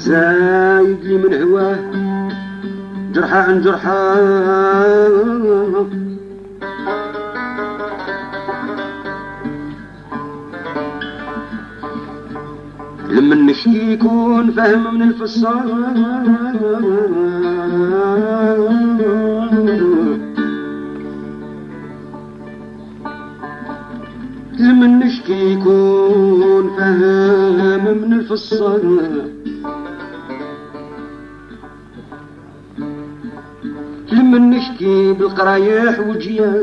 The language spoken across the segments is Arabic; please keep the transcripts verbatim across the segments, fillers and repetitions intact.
زايد لي من هواه جرحى عن جرحى لما نشكي يكون فاهم من الفصال لما نشكي يكون فاهم من الفصال لما نشكي بالقرايح وجياح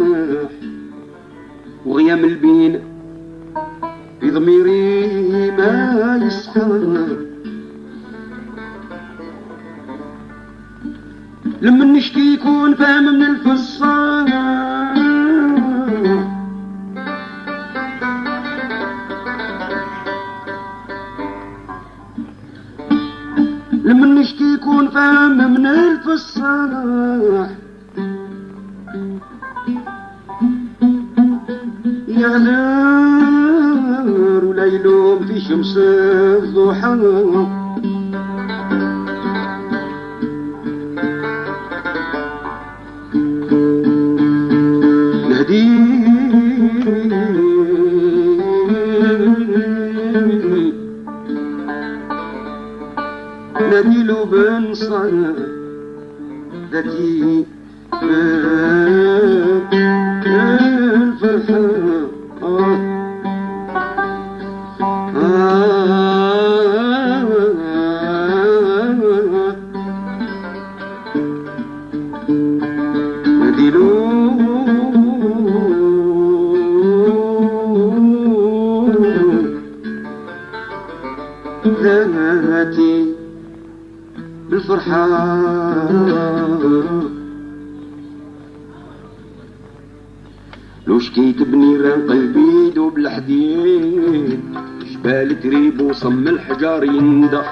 وغيام البين في ضميري ما يسحر لما نشكي يكون فاهم من الفصال لما نشكي يكون فاهم من الفصال يعذر ولا يلوم في شمس الضحى نهدي نهدي له بنصر ذاتي الفرحة آه آه ندلو ذاتي بالفرحة لو شكيت بنيران قلبي دوب الحديد جبال تريب وصم الحجار يندق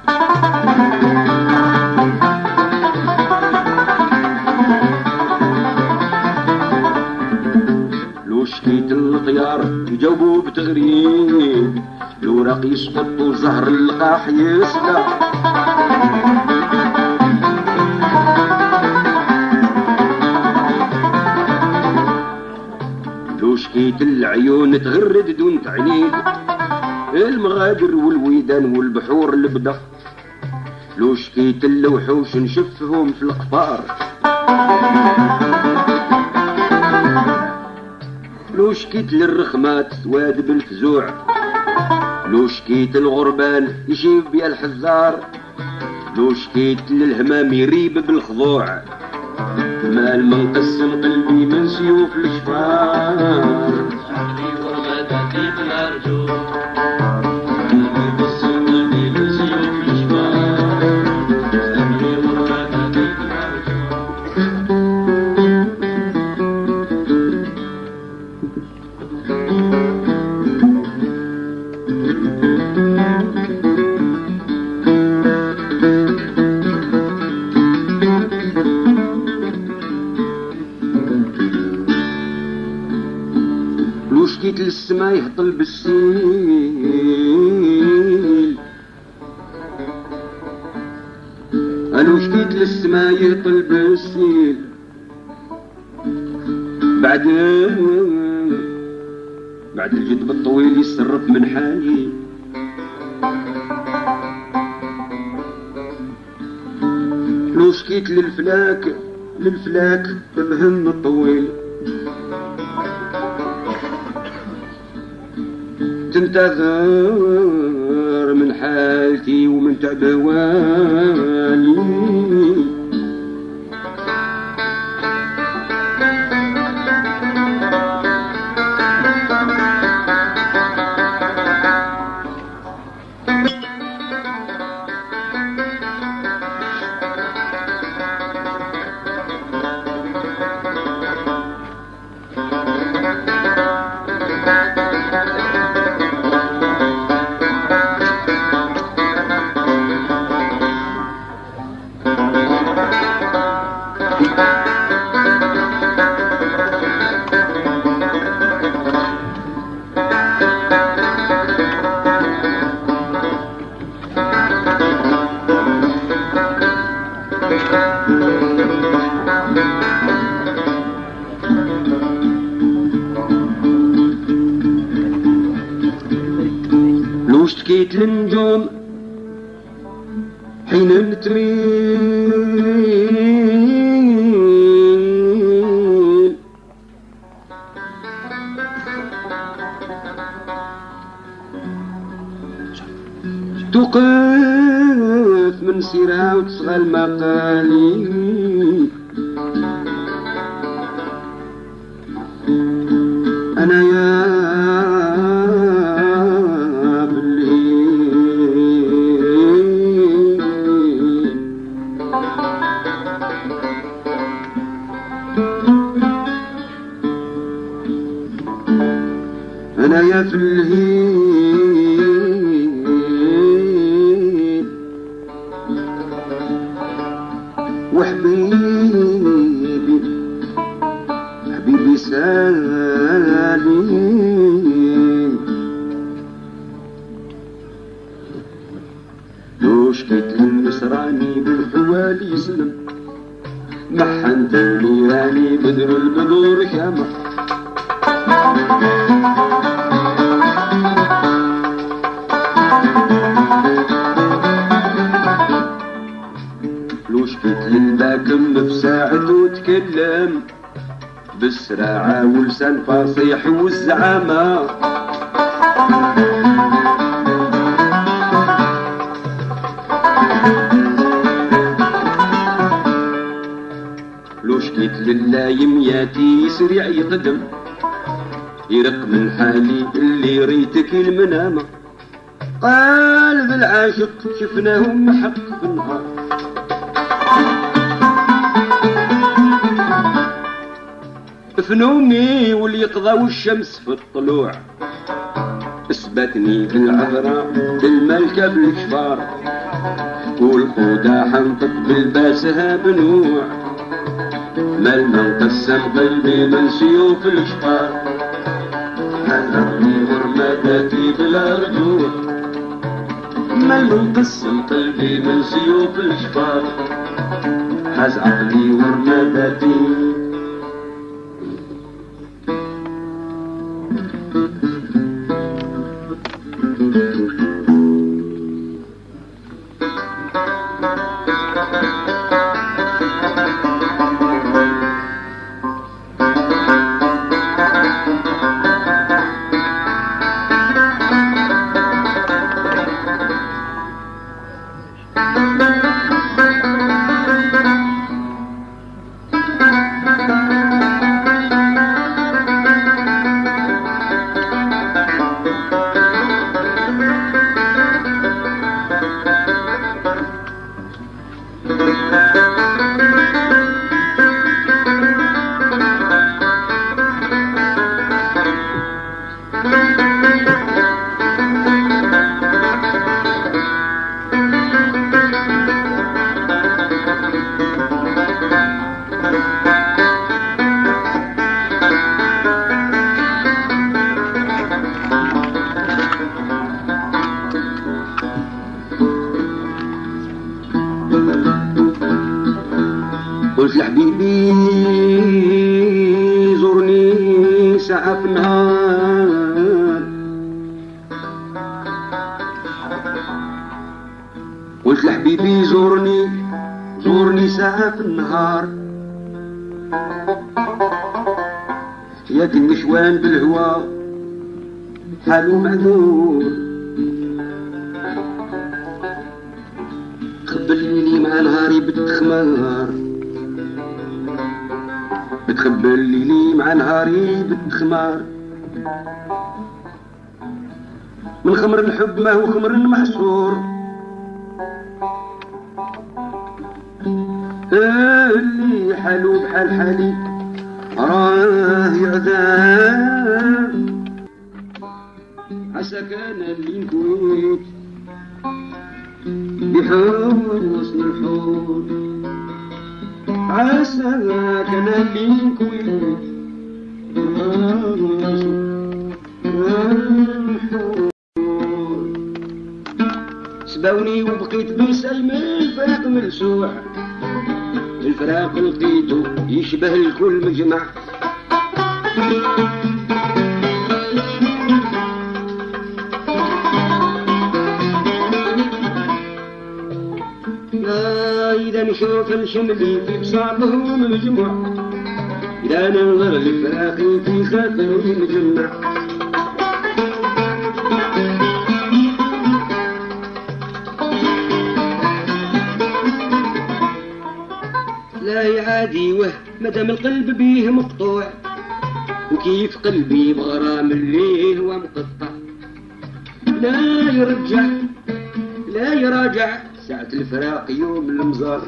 لو شكيت الطيار يجاوبوا بتغريب لو راق يسقط وزهر اللقاح يسلق شكيت العيون تغرد دون تعنيد المغادر والويدان والبحور البدا لو شكيت اللوحوش نشفهم في القفار لو شكيت للرخمات تواد بالفزوع لو شكيت الغربان يجيب بيا الحذار لو شكيت للهمام يريب بالخضوع مال منقسم قلبي من سيوف الشفار عقلي غربتي بالارجو منقسم قلبي من سيوف الشفار عقلي غربتي بالارجو شكيت للسما يهطل بالسيل أنا شكيت للسما يهطل بالسيل بعد بعد الجدب الطويل يسرب من حالي لو شكيت للفلاك للفلاك بهم الطويل تنتظر من حالتي ومن تعب والي واشتكيت للنجوم حين تميل، توقف من سيرها وتصغى المقالي. أنا يا بالليل أنا يا في الليل وحبيبي حبيبي سالي. لو شكيت للنسراني بالحوالي يسلم، محنت الليالي بدر البدور شامة. لو شكيت للباكم بساعد وتكلم بالسراعة ولسان فصيح والزعامة. لو شكيت لللايم ياتي سريع يقدم يرق من حالي اللي ريتك المنامة. قلب العاشق شفناهم محق في النهار، في نومي واليقظة والشمس في الطلوع. اثبتني بالعذراء بالملكة بالشفار، والخودة حنطق بالباسها بنوع. مال من قسم قلبي من سيوف الاشفار، حذرني غرمتي بلا رجوع. مال من قسم قلبي من سيوف الاشفار، حز عقلي غرمتي. قلت لحبيبي زورني ساعة في النهار، قلت لحبيبي زورني زورني ساعة في النهار. ياك النشوان بالهوا حالو معذور، خبلني مع نهاري بالتخمار، بتخبلي لي مع نهاري بالتخمار. من خمر الحب ما هو خمر محصور، اللي حالو بحال حالي راه يعذاب. عسى كان اللي نكون بحسن الحب، عسى كان اللي نكون سباوني وبقيت بنسلم الفراق ملسوع. الفراق لقيتو يشبه الكل مجمع، إذا نشوف الشملي في بساطهم مجموع، إذا ننظر لفراقي في خاطري مجمع. لا يعادي وه مدام القلب بيه مقطوع، وكيف قلبي بغرام اللي هو مقطع. لا يرجع لا يراجع ساعة الفراق يوم المزار.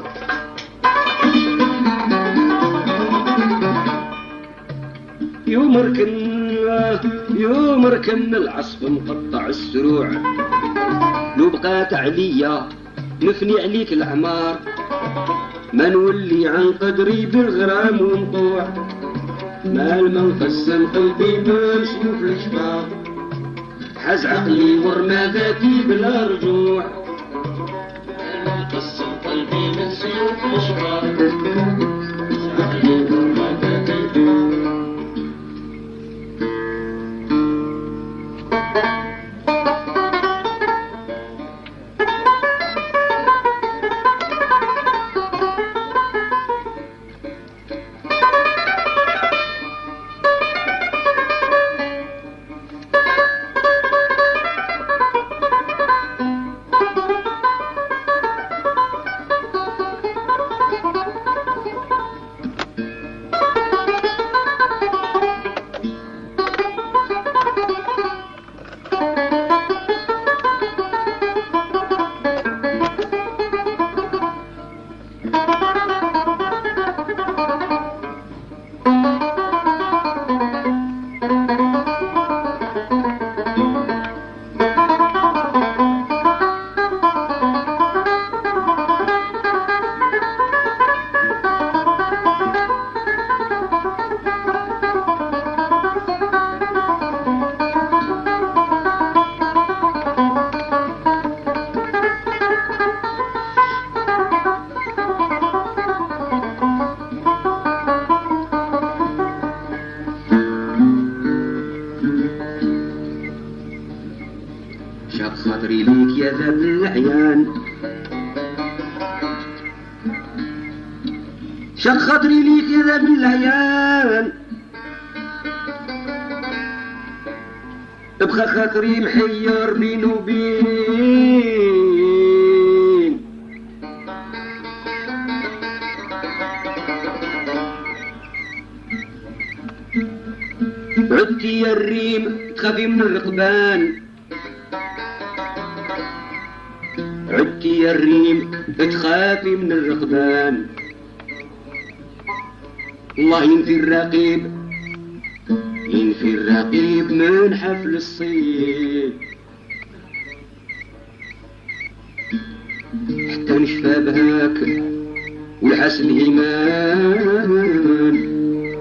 يوم ركن يوم ركن العصف مقطع السروع، لو بقات عليا نفني عليك الأعمار، ما نولي عن قدري بالغرام ونطوع. مال ما نقسم قلبي من سيوف الشباب، حز عقلي ورمى ذاتي بلا رجوع. مال ما نقسم قلبي من سيوف الشباب، حز عقلي ورمى ذاتي بلا رجوع. شاق خاطري ليك يا ذا بالعيان، شاق خاطري ليك يا ذا بالعيان، ابقى خاطري محير بين وبين. عدتي يا الريم تخافي من الرقبان، عدتي يا الريم تخافي من الرقبان. الله ينفي الرقيب ينفي الرقيب من حفل الصيد، حتى نشفى بهاك والحسن إيمان.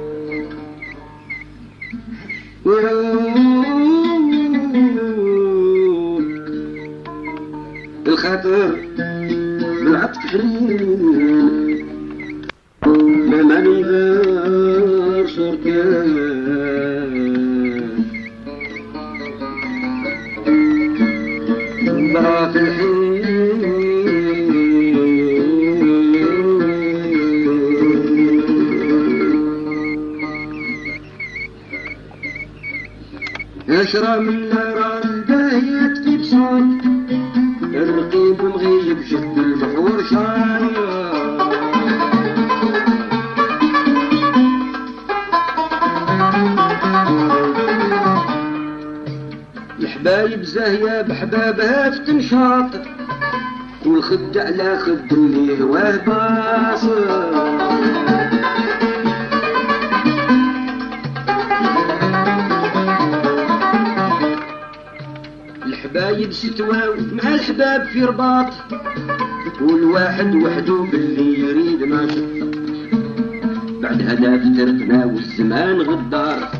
الخاطر بالعطف حنين، ما ماني غير شركان برا في الحين. اشرى من نار الباهية في بصوت، الرقيب مغيب شد البحور شاير. الحبايب زاهية بحبابها في تنشاط، والخد على خد اللي هواه باصر. الحبايب ستواو مع الحباب في رباط، والواحد وحده باللي يريد ما شطط. بعد هذا افترقنا والزمان غدار.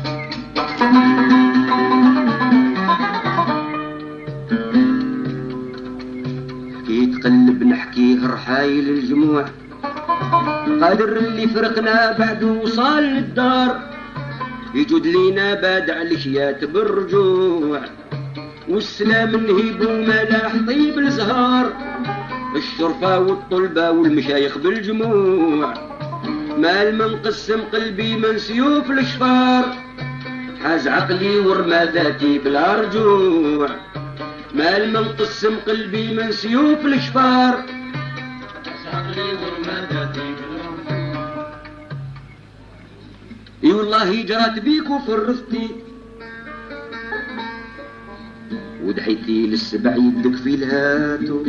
حكيت قلب نحكيه رحايل الجموع، قادر اللي فرقنا بعد وصال للدار. يجود لينا بادع الاشيات بالرجوع، والسلام نهيب وملاح طيب الزهار. الشرفة والطلبة والمشايخ بالجموع، مال من قسم قلبي من سيوف الشفار، حاز عقلي ورمى ذاتي بلا رجوع، مال من قسم قلبي من سيوف الشفار، حاز عقلي ورمى ذاتي بلا رجوع. اي والله جرات بيك وفرفتي ودعيتي للسبع يدك في الهاتو،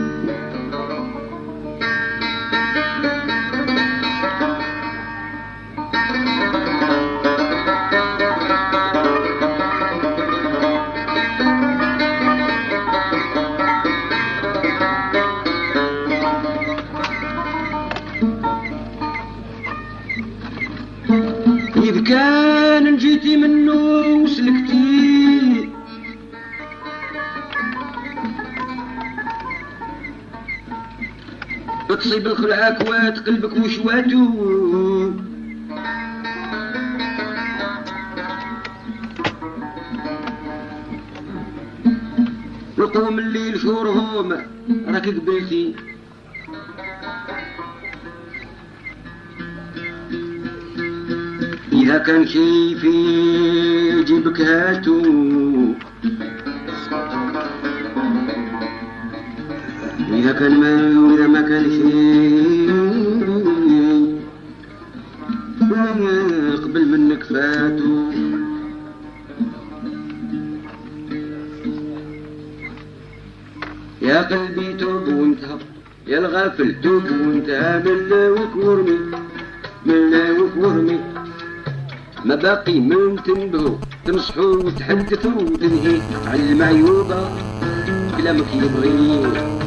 إذ كان جيتي منه وسلكتي تصيب الخلعة كوات قلبك وشواتو، وقوم الليل شهورهم راك قبلتي، إذا كان شي في جيبك هاتو، إذا كان ما وإذا ما كان شي قبل منك فاتو. يا قلبي توب وانتهى، يا الغافل توب وانتهى، من لاوك ورمي من لاوك ورمي، ما باقي من تنبهوا تنصحوا وتحدثوا وتنهي على المعيوبة كلامك يبغي.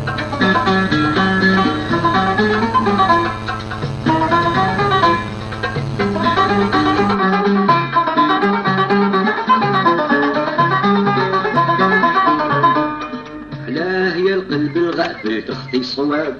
علاه يا القلب الغافل تخطي الصواب،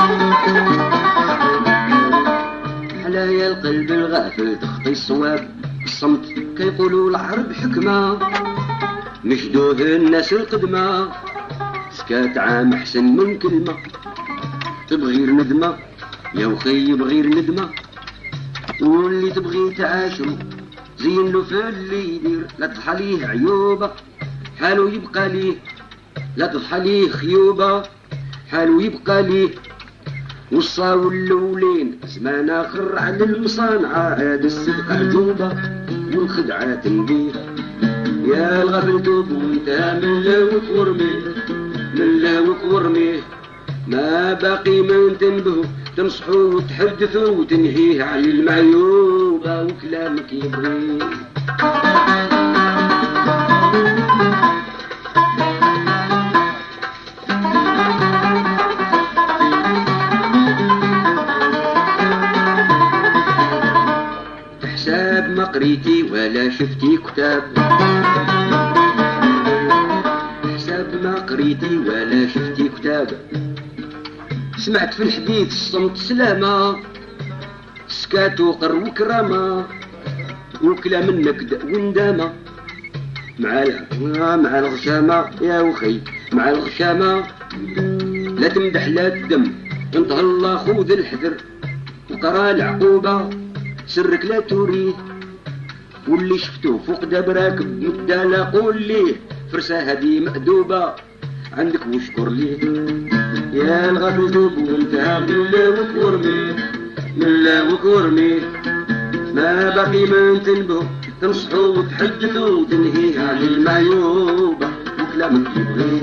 علاه يا القلب الغافل تخطي الصواب، الصمت كيقولوا العرب حكمة نشدوه الناس القدمة، سكات عام احسن من كلمة، تبغي ندمة يا وخي يبغي ندمة، واللي تبغي تعاشرو زين له في اللي يدير، لا تضحى ليه عيوبة حالو يبقى ليه، لا تضحى ليه خيوبة حالو يبقى ليه، وصاو الاولين زمان اخر على المصانعة، عاد الصدق عجوبة والخدعة تنبيه. يا الغفل توب وانت من لاوك ورمي من لاوك ورميه، ما باقي من تنبهوا تنصحوا وتحدثوا وتنهيه على المعيوبة وكلامك يبغي. حساب ما قريتي ولا شفتي كتاب، حساب ما قريتي ولا شفتي كتاب، سمعت في الحديث الصمت سلامة، سكات وقر وكرامة، وكلام النكد وندامة، مع مع الغشامة يا وخي مع الغشامة، لا تمدح لا تدم انتهى الله خذ الحذر، وقرا العقوبة سرك لا تريد، واللي شفتو فوق داب راكب مدالا قول ليه فرسة هدي مأدوبة عندك وشكر ليه. يا الغفل توب وانتهى من لاوك ورمي من لاوك ورمي، ما باقي من تنبهوا تنصحوا وتحدثوا وتنهيه على المعيوبة وكلامك يبغي.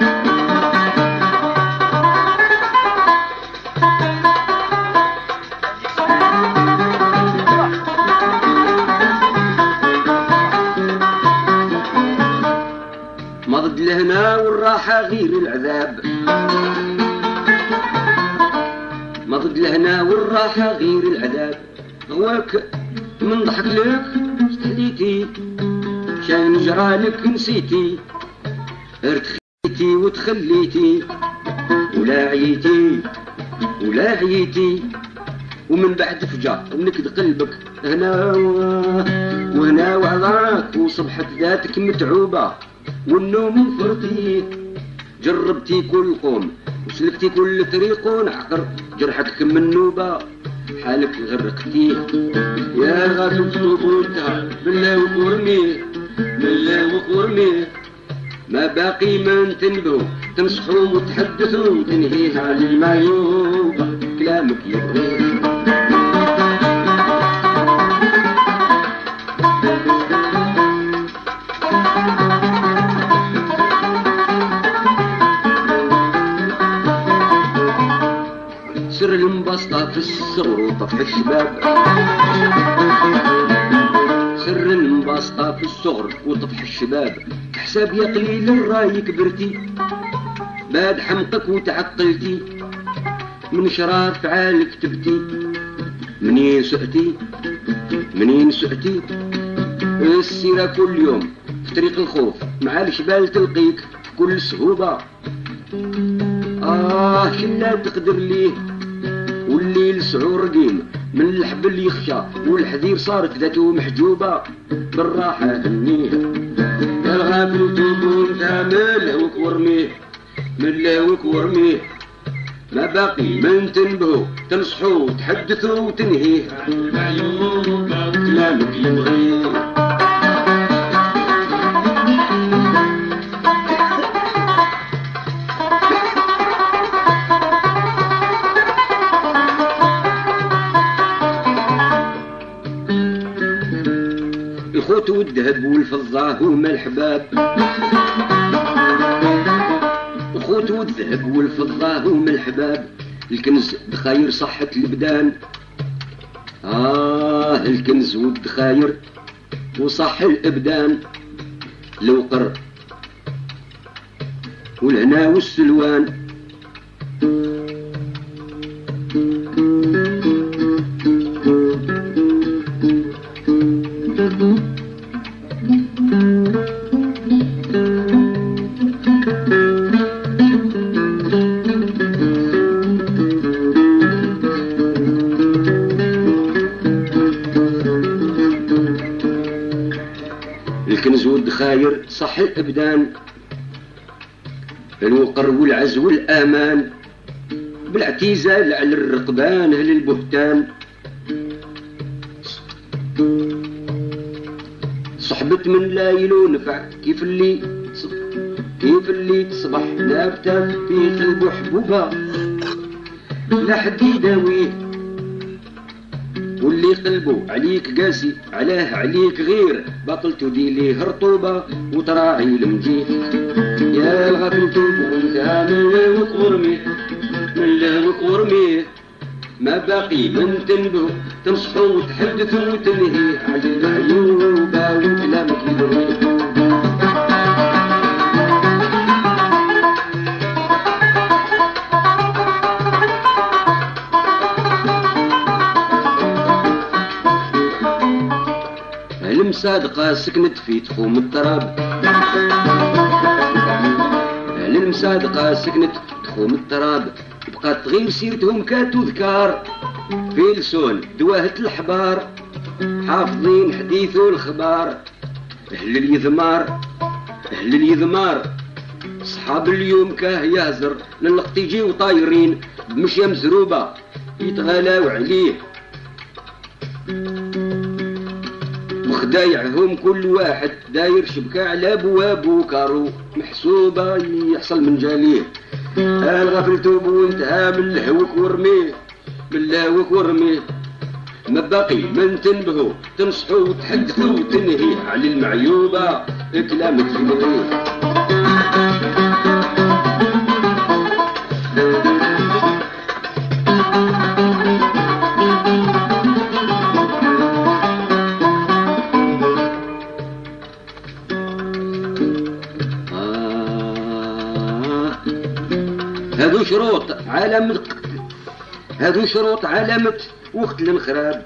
مضد لهنا والراحة غير العذاب، مضد لهنا والراحة غير العذاب، هواك من ضحك لك استحليتي، شان جرالك نسيتي، ارتخيتي وتخليتي، ولا عييتي ولا عييتي، ومن بعد فجأة نكد قلبك هنا وهنا وعظاك، وصبحت ذاتك متعوبة والنوم فرتي، جربتي كل قوم وسلكتي كل طريق ونعقر جرحك كم النوبة حالك غرقتيه يا غافل طوبونتها بالله وقرميه بالله وقرميه ما باقي من تنبهوا تنصحوا وتحدثوا وتنهيه على المعيوب كلامك يبغي سر المبسطة في الصغر وطفح الشباب سر المبسطة في الصغر وطفح الشباب حساب يا قليل الراي كبرتي بعد حمقك وتعقلتي من شرار فعالك تبتي منين سؤتي منين سؤتي السيرة كل يوم في طريق الخوف مع الجبال تلقيك كل سهوبة آه شلا تقدر ليه والليل سعور رقيم من الحبل يخشى والحذير صارت ذاته محجوبة بالراحة هنيها يا الغافل توبون تامل ورميه من لاوك ورميه ما باقي من تنبهوا تنصحوا وتحدثوا وتنهيه المعيوب كلامك يبغيه الخوت والذهب والفضة هما الحباب الخوت والذهب والفضة هما الحباب الكنز دخاير صحة البدان آه الكنز والدخاير وصح الابدان الوقر والهنا والسلوان الكنز والدخاير صح الابدان الوقر والعز والامان بالاعتزال على الرقبان اهل البهتان صحبة من لا يلو نفع كيف اللي كيف اللي تصبح نابتة في قلبه حبوبة لا حد يداويه واللي قلبه عليك قاسي علاه عليك غير باطل تدي ليه رطوبة وتراعي المجيء يا الغفل توبون تامل وقرمي من له وقرمي ما باقي من تنبه تنصحوا وتحدثوا وتنهي على المعيوبة وكلامك يبغي المصادقة سكنت في تخوم التراب المصادقة سكنت تخوم التراب بقات غير سيرتهم كاتو ذكار في لسون دواهة الحبار حافظين حديثو الخبار أهل اليذمار أهل اليذمار صحاب اليوم كاه يهزر للقط يجيو طايرين بمشية مزروبة يتغالاو عليه وخدايعهم كل واحد داير شبكة على بوابو كارو محسوبة يحصل من جاليه الغفل توبو انتهى من الهوك ورميه من الهوك ورميه ما باقي من تنبهوا تنصحوا وتحدثوا وتنهي على المعيوبة كلامك يبغيه هذو شروط علامة هذو شروط علامة وقت الانخراب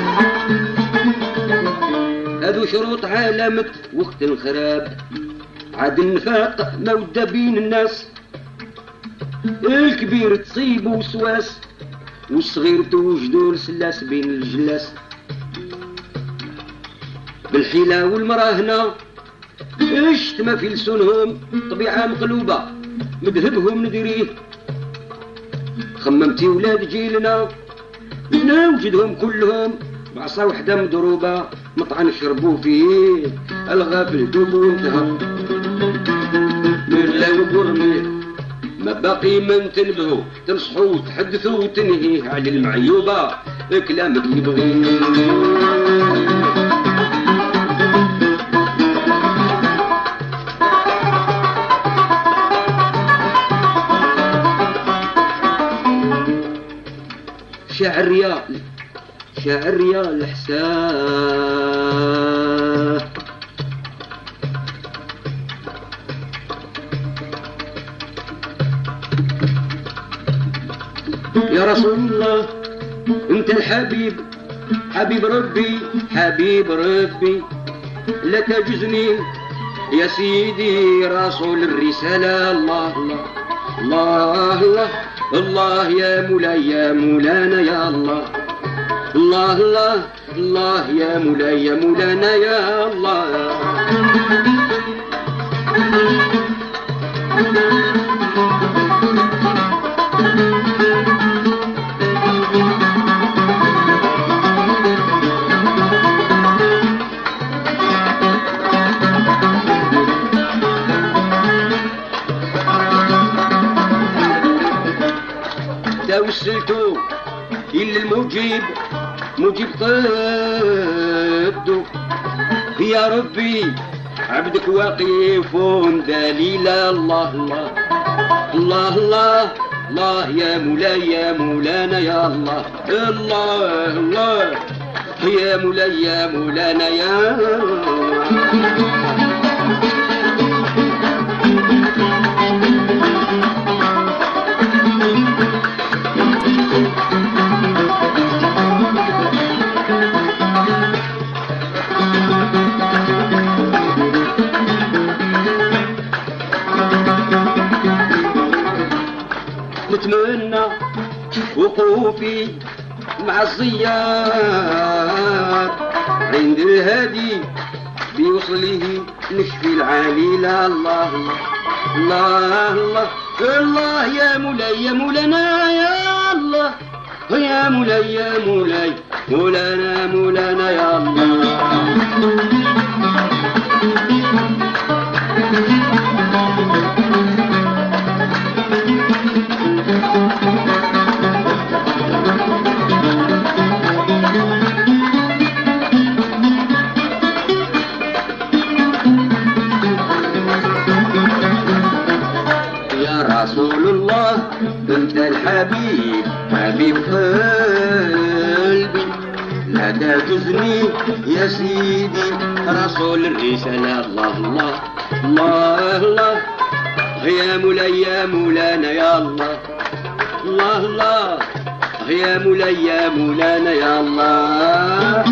هذو شروط علامة وقت الانخراب عاد النفاق مودة بين الناس الكبير تصيب وسواس والصغير توجدوا السلاس بين الجلاس بالحيلة والمراهنة اشت ما في لسونهم طبيعة مقلوبة مذهبهم ندريه خممتي ولاد جيلنا نوجدهم كلهم بعصا وحدة مضروبة مطعن شربوا فيه الغافل دوب وانتهى لا وقرمي ما باقي من تنبهوا تنصحوا وتحدثوا وتنهيه على المعيوبة كلامك يبغي شاعر يا شاعر يا الحساه يا رسول الله انت الحبيب حبيب ربي حبيب ربي لا تجزني يا سيدي رسول الرسالة الله الله الله الله الله يا مولاي يا مولانا يا الله الله الله الله يا مولاي يا مولانا يا الله توسلتو إلا المجيب مجيب طده يا ربي عبدك واقف دليل الله الله الله الله الله يا مولاي يا مولانا يا الله الله الله يا مولاي يا مولانا يا نتمنى وقوفي مع الزيار عند الهادي بيوصله نشفي العليل الله الله الله الله يا مولاي يا مولانا يا الله يا مولاي يا مولاي مولانا مولانا يا الله رسول الله انت الحبيب حبيب قلبي لا تجزني يا سيدي رسول الرسالة الله الله الله الله يا مولاي يا مولانا يا الله الله الله يا مولاي يا مولانا يا الله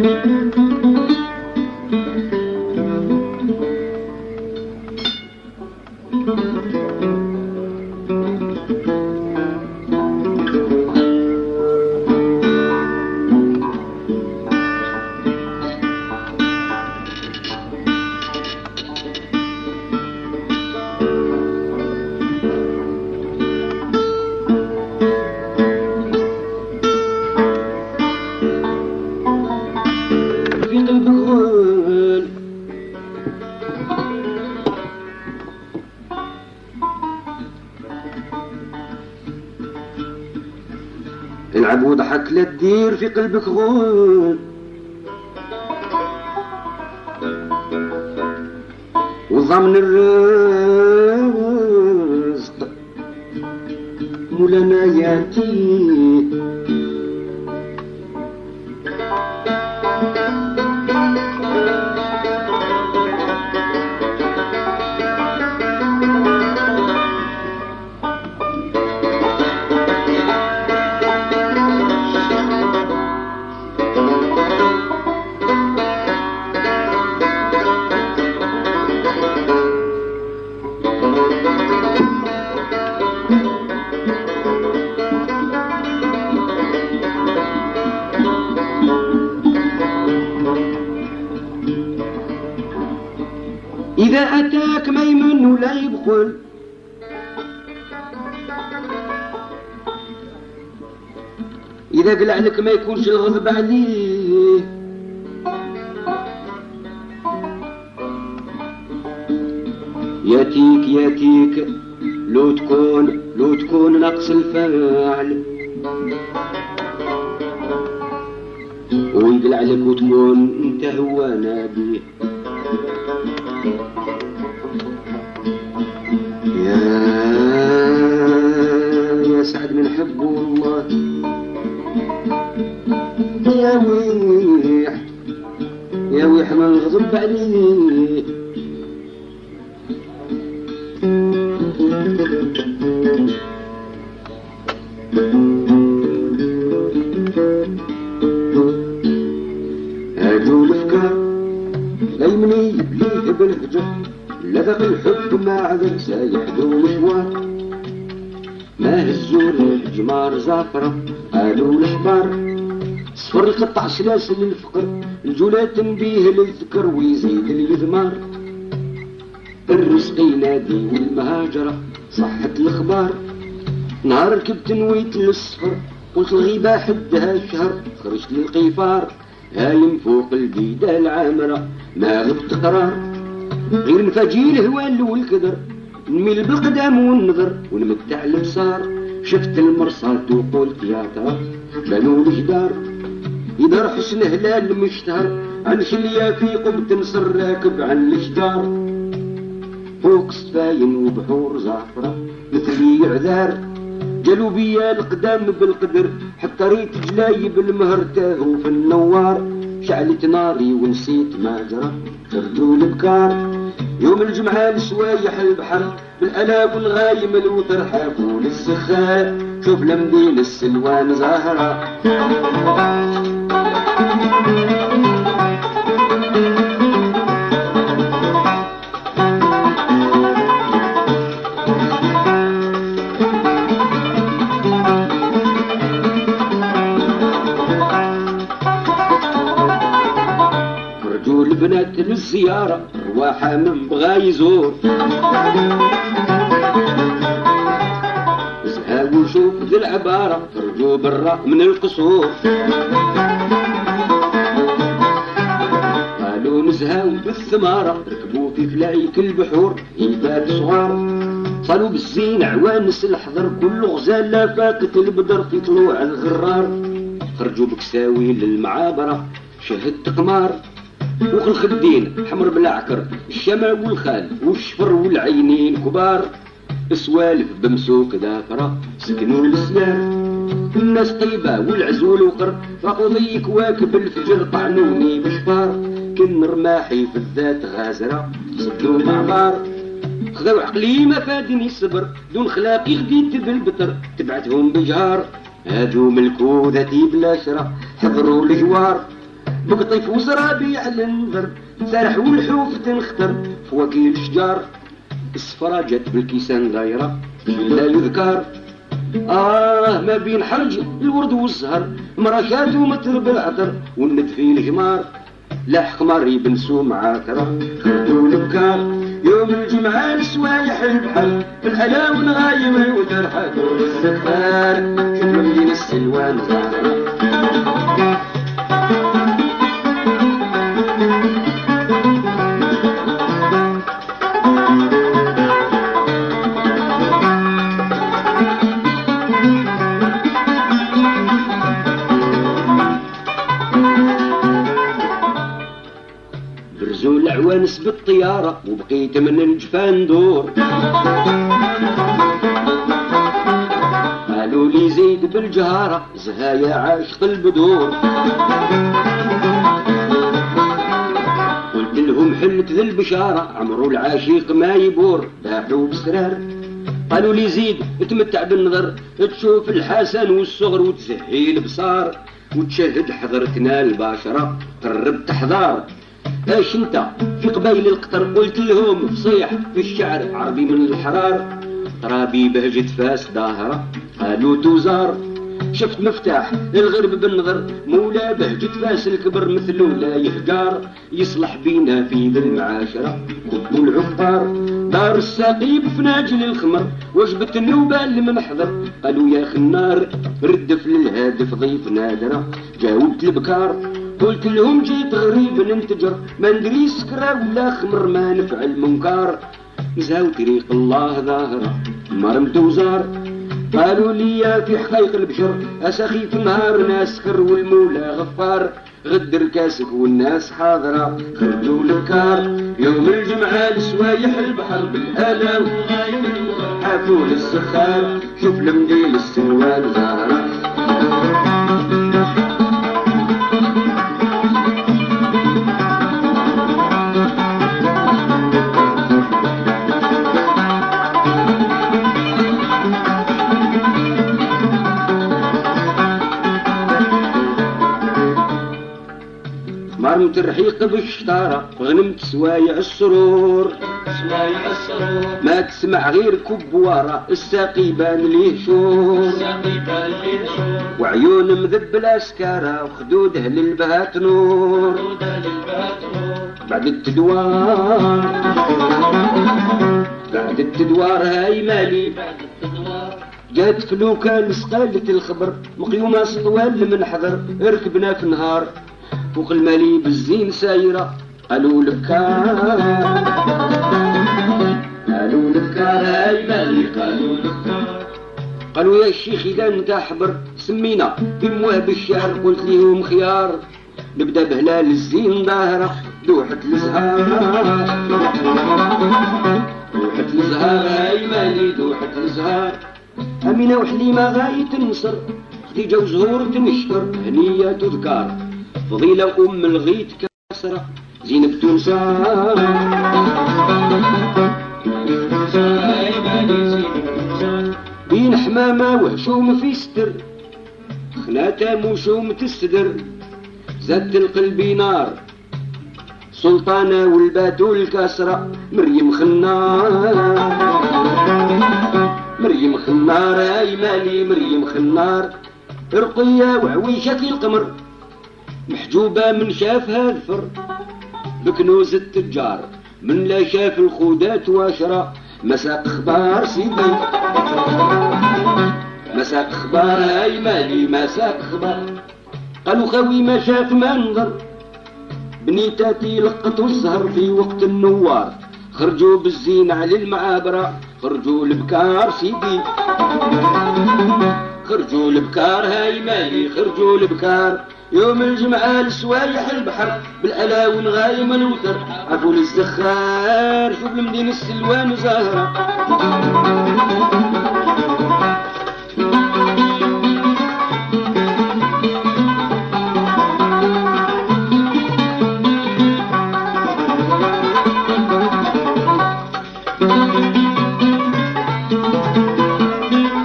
العب وضحك لا تدير في قلبك غول، وضمن الرزق مولانا ياتي. إذا أتاك ما يمن ولا يبخل، إذا قلع لك ما يكونش الغضب عليه، ياتيك ياتيك لو تكون لو تكون نقص الفاعل، ويقلع لك وتكون انت هو نبيه. يا يا سعد من حبه والله، يا ويح يا ويح ما نغضب عليه. هاجو الافكار لا يمني بليه بالهجر، لذق الحب ما عذر سايح ذو مشوار، ما هزوا الجمار زافرة قالوا الأخبار، صفر القطع سلاسل الفقر، الجولة تنبيه للذكر ويزيد اليذمار، الرزق ينادي والمهاجرة صحت الأخبار، نهار ركبت نويت للصفر قلت الغيبة حدها الشهر، خرجت للقيفار هايم فوق البيدة العامرة ما غبت قرار، غير نفاجي الهوال والكدر نميل بالقدام والنظر ونمتع البصار، شفت المرصاد وقلت يا ترى بنو الجدار، يدار حسن هلال مشتهر عن شليا في قبة نصر راكب عن الجدار، فوق سفاين وبحور زعفرة مثلي عذار، جلو بيا القدام بالقدر حتى ريت جلاي بالمهر تاهو في النوار، شعلت ناري ونسيت ما جرى خرجوا البكار، يوم الجمعة لسوايح البحر بالألا والغايم الوتر حافوا للسخاء، شوف لمدين السلوان زهرة. البنات للزيارة رواحة من بغا يزور، زهاو وشوف ذي العبارة خرجوا برا من القصور، قالوا نزهاو بالثمارة ركبوا في فلايك البحور عباد صغار، صالوا بالزين عوانس الحضر كل غزالة فاقت البدر في طلوع الغرار، خرجوا بكساوي للمعابرة شهدت قمار، فوق الخدين حمر بالعكر الشمع والخال والشفر والعينين كبار، سوالف بمسوك ذاكرة سكنوا السلام، الناس طيبة والعزول وقر، راقوا ضي كواكب الفجر طعنوني بشفار، كن رماحي في الذات غازرة صدوا معبار، خذوا عقلي ما فادني الصبر دون خلاقي خديت بالبتر، تبعتهم بجهار هاجوا ملكو ذاتي بلا شرى حضروا الجوار، بقطيف وزرابي على النظر سارح والحوف تنختر فواكه الشجار الصفرا جات بالكيسان دايرة لا يذكر آه ما بين حرج الورد والزهر مراشات ومتر بالعطر والند في الجمار لا حمار يبنسو معاكرة خدو البكار يوم الجمعة السوايح البحر في الحلا ونغايم الوتر حدو الزخار شوف مدين السلوان زهرة برزو العوانس بالطيارة وبقيت من الجفان دور قالوا لي زيد بالجهارة زهايا عاشق البدور قلت لهم حلت ذي البشارة عمرو العاشق ما يبور باحوا بسرار قالوا لي زيد اتمتع بالنظر تشوف الحسن والصغر وتزهي البصار وتشاهد حضرتنا الباشرة قرب تحضار ايش انت في قبيل القطر قلت لهم فصيح في الشعر عربي من الحرار ترابي بهجة فاس ظاهرة قالوا توزار شفت مفتاح الغرب بالنظر مولا بهجة فاس الكبر مثله لا يهجار يصلح بينا في ذي المعاشرة كتبوا العفار دار الساقيب في ناجل الخمر وجبت النوبة اللي من حضر قالوا يا خنار ردف للهادف ضيف نادرة جاوبت البكار قلت لهم جيت غريب ننتجر ما ندري سكرة ولا خمر ما نفعل منكر نزهاو طريق الله ظاهرة مرمت وزار قالوا لي في حقيق البشر أسخي في النهار ناس سكر والمولى غفار غدر كاسك والناس حاضرة خرجوا الكار يوم الجمعة لسوايح البحر بالآلا وغايب حافوا للسخار شوف المديل السنوان ظاهرة مرمت الرحيق بالشطارة غنمت سوايع السرور سوايع السرور ما تسمع غير كبوارة الساقي بان ليه شور وعيون مذب الاسكارة وخدوده للبهات نور بعد التدوار بعد التدوار هاي مالي جات فلوكة لسقالة الخبر مقيومة صطوال من حضر ركبنا في نهار فوق المالي بالزين سايرة قالوا البكار قالوا البكار هاي مالي قالوا البكار قالوا يا الشيخ إذا انت حبر سمينا بموه بالشعر قلت ليهم خيار نبدا بهلال الزين ظاهرة دوحة الزهار دوحة الزهار هاي مالي دوحة الزهار أمينة وحليمة غاية النصر خديجة وزهور تنشكر هنية تذكار فضيلة أم الغيت كسرة زينب تنسار بين حمامة وهشوم في ستر خناتة وشوم تستدر زادت القلب نار سلطانة والباتو الكسرة مريم خنار مريم خنار هاي مالي مريم خنار رقية وعويشة القمر محجوبة من شافها الفر بكنوز التجار من لا شاف الخودات واشرة مساق اخبار سيدي مساق اخبار هاي مالي مساق اخبار قالوا خوي ما شاف ما نظر بنيتاتي لقطوا السهر في وقت النوار خرجوا بالزين على المعابرة خرجوا البكار سيدي خرجوا البكار هاي مالي خرجوا البكار يوم الجمعة لسوايح البحر بالألاون غايم الوتر عفوا للزخار شوف المدينة السلوان زاهرة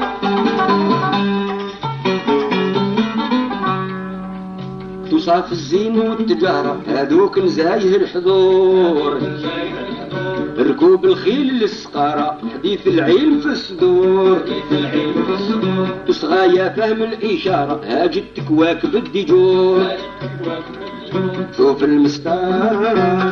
تصاف الزين المهندسين والتجارة هذوك نزايه الحضور، ركوب الخيل للسقارة حديث العلم في الصدور، صغايا فهم الإشارة هاجت كواكب الديجور. شوف المستار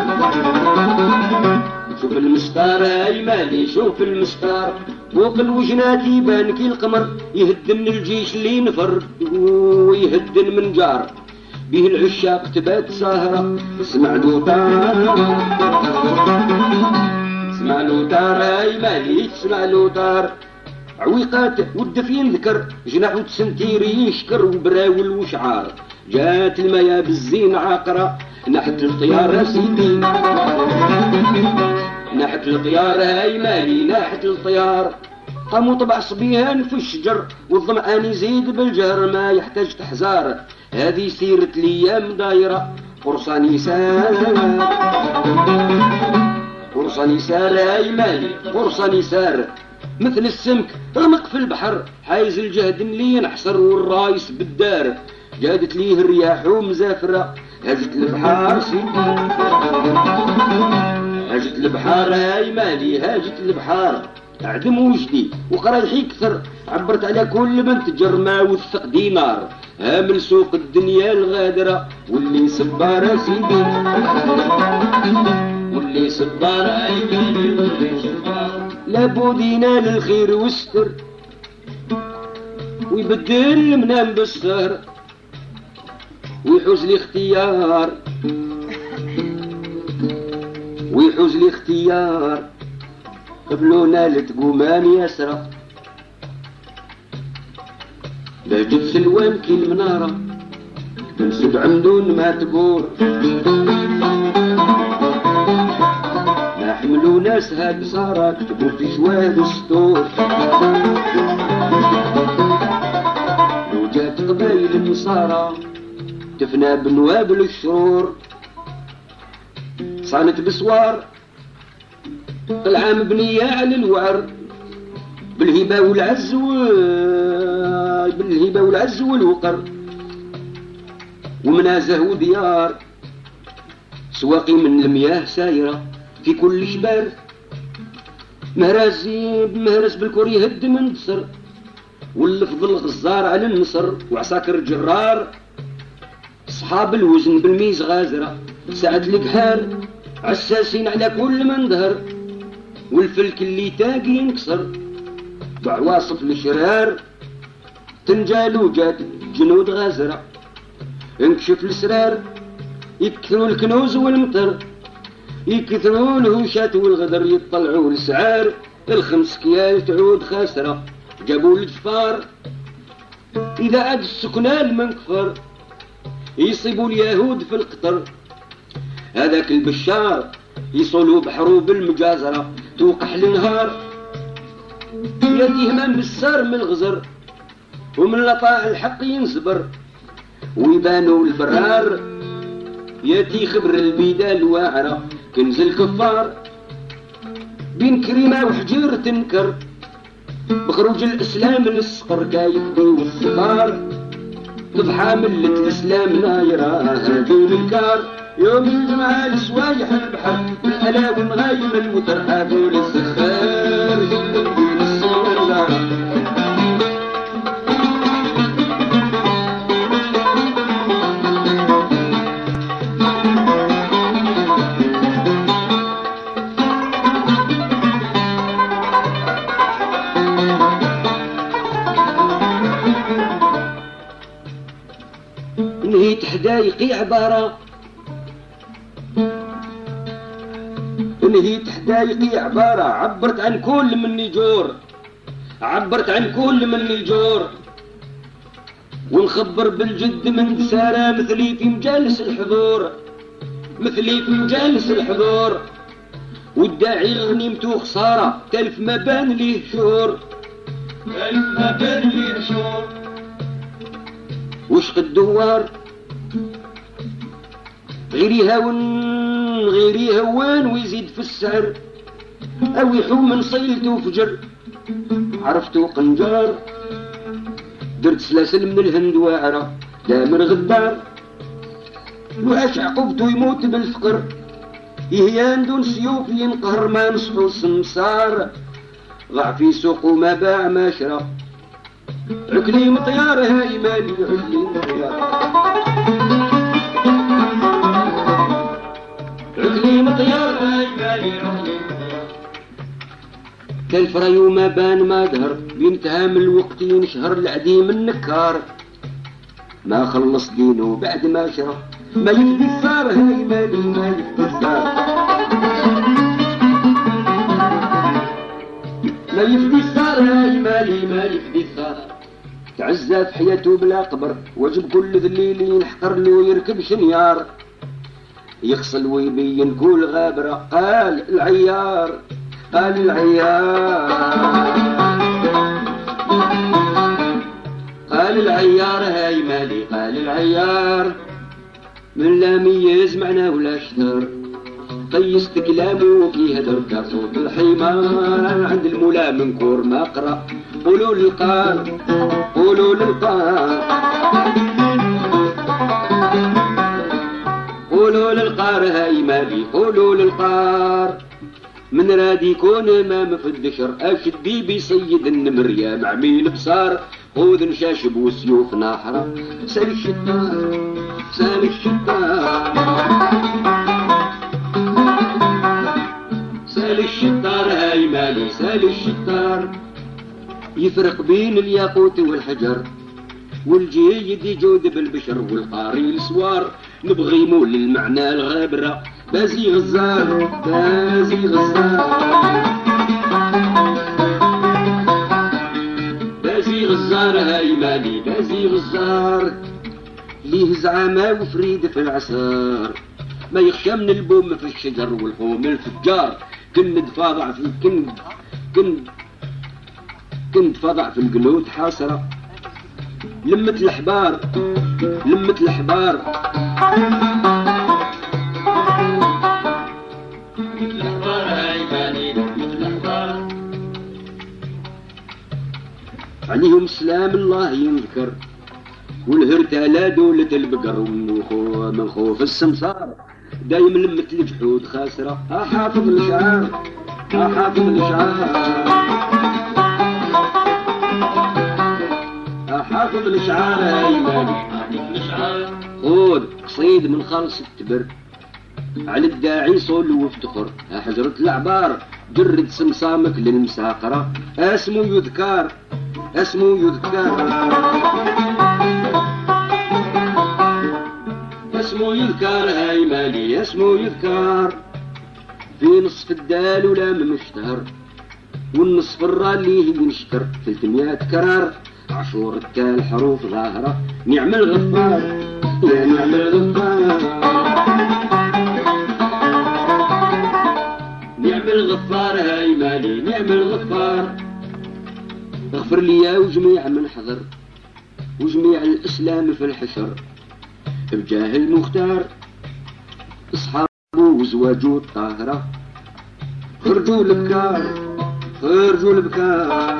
شوف المستار هاي مالي شوف المستار، فوق الوجنات يبان كي القمر، يهدن الجيش اللي نفر ويهدن من جار، به العشاق تبات سهرة. اسمع لوطار اسمع لوطار هاي مالي اسمع لوطار، عويقات والدفين ذكر جناح وتسنتيري يشكر وبراول وشعار، جات المياه بالزين عاقرة نحت الطيارة سيدي، نحت الطيارة هاي مالي نحت الطيار. قاموا طبع صبيان في الشجر والظمآن يزيد بالجهر ما يحتاج تحزار، هذه سيرة الأيام دايرة قرصان يسار قرصان يسار هاي مالي قرصان يسار، مثل السمك غمق في البحر حايز الجهد اللي ينحصر والرايس بالدار، جادت ليه الرياح ومزافرة هاجت البحار سيدي، هاجت البحار هاي مالي هاجت البحار. عدم وجدي وقرايحي كثر عبرت على كل بنت جرما وثق دينار، هامل سوق الدنيا الغادرة واللي صبارة سيدي، واللي صبارة هاي مالي واللي صبارة. لابد ينال الخير والستر ويبدل المنام بالسهر ويحوز لي اختيار ويحوز لي اختيار، قبلو نالت قومان يسرى بهجت سلوان كي المنارة تمسك عمدون ما تقول، ما حملوا ناس هاد صارة كتبوا في شواد السطور، لو جات قبايل النصارى تفنى بنوابل الشرور، صانت بسوار العام بنية على الوعر بالهبة والعز و... بالهبة والعز والوقر، ومنازه وديار سواقي من المياه سايرة في كل شبار، مهرازي بمهرس بالكور يهد من دسر، واللفظ الغزار على النصر وعساكر جرار، صحاب الوزن بالميز غازرة سعد القحار عساسين على كل من ظهر، والفلك اللي تاقي ينكسر بعواصف الشرار، تنجال وجات جنود غازرة انكشف الاسرار، يكثروا الكنوز والمطر يكثروا الهوشات والغدر، يطلعوا السعار الخمس كيال تعود خاسرة، جابوا الجفار اذا عاد السكنان من كفر، يصيبوا اليهود في القطر، هذاك البشار يصلوا بحروب المجازرة توقح النهار، يديه من بالسار من الغزر ومن لطاع الحق ينزبر، ويبانوا البرار ياتي خبر البيدة الواعرة كنز الكفار، بين كريمة وحجير تنكر بخروج الإسلام للصقر كايف والصفار، تضحى ملة الإسلام نايرة هذول الكار، يوم الجمعة لسوايح البحر الألا ونغايم المطر هذول السخار بين الصورة. نهيت حدايقي عبارة نهيت حدايقي عبارة عبرت عن كل من نجور، عبرت عن كل من نجور، ونخبر بالجد من دسارة مثلي في مجالس الحضور، مثلي في مجالس الحضور، والداعي غنيمته خسارة تلف ما بان ليه شهور، تلف ما بان ليه شهور، وشق الدوار غيري هون غيري هوان ويزيد في السعر، او يحوم من صيلته وفجر، عرفتو قنجار درت سلاسل من الهند واعرة دامر غدار، واش عقوبته يموت بالفقر يهيان دون سيوف ينقهر ما نصحو السمسار ضاع في سوق وما باع ما شرى عكلي مطيار هاي مالي عكلي مطيار عكلي مطيار هاي مالي عكلي مطيار كالفري وما بان ما دهر بينتهى من الوقت ينشهر العديم النكار ما خلص دينه بعد ما شرى ما يفدي الصار هاي مالي ما يفدي الصار ما يفدي الصار هاي مالي ما يفدي الصار تعزى في حياته بلا قبر واجب كل ذليل ينحقر له ويركب شنيار يغسل ويبين كل غابرة قال العيار قال العيار قال العيار هاي مالي قال العيار من لا ميز معنا ولا شهر قيست كلامه في هدر كصوت الحمار عند المولى من كور ما قرا قولوا للقار قولوا للقار قولوا للقار هاي مالي قولوا للقار من رادي يكون امام في الدشر اشد بيبي سيد النمر يا معميل بصار خذ نشاشب وسيوف ناحرة سال الشطار سال الشطار سال الشطار هاي مالي سال الشطار يفرق بين الياقوت والحجر والجيد يجود بالبشر والقاري السوار نبغي يمول المعنى الغابرة بازي غزار بازي غزار بازي غزار هاي مالي بازي غزار ليه زعامة وفريد في العسار ما يخشى من البوم في الشجر والقوم الفجار كند فاضع في كند كند كند فاضع في القلود حاسرة لمت الحبار لمت الحبار الحبار هاي مالي لمت الحبار عليهم سلام الله ينذكر والهرت على دولة البقر من خوف السمسار دايم لمت الجحود خاسرة أحافظ الشعار أحافظ الشعار أحافظ الشعار هاي مالي أحافظ الشعار خذ قصيد من خالص التبر على الداعي صول وافتخر حجرة العبار جرد سمسامك للمساقرة اسمه يذكر اسمه يذكر اسمه يذكر هاي مالي اسمه يذكر في نصف الدال ولا مشتهر والنصف الراء اللي هي نشكر ثلاثمية كرار عشور التال حروف ظاهرة نعم الغفار يا نعم الغفار نعم الغفار هاي مالي نعم الغفار اغفر لي يا وجميع من حضر وجميع الاسلام في الحشر بجاه المختار اصحابه وزواجه الطاهرة خرجوا البكار خرجوا البكار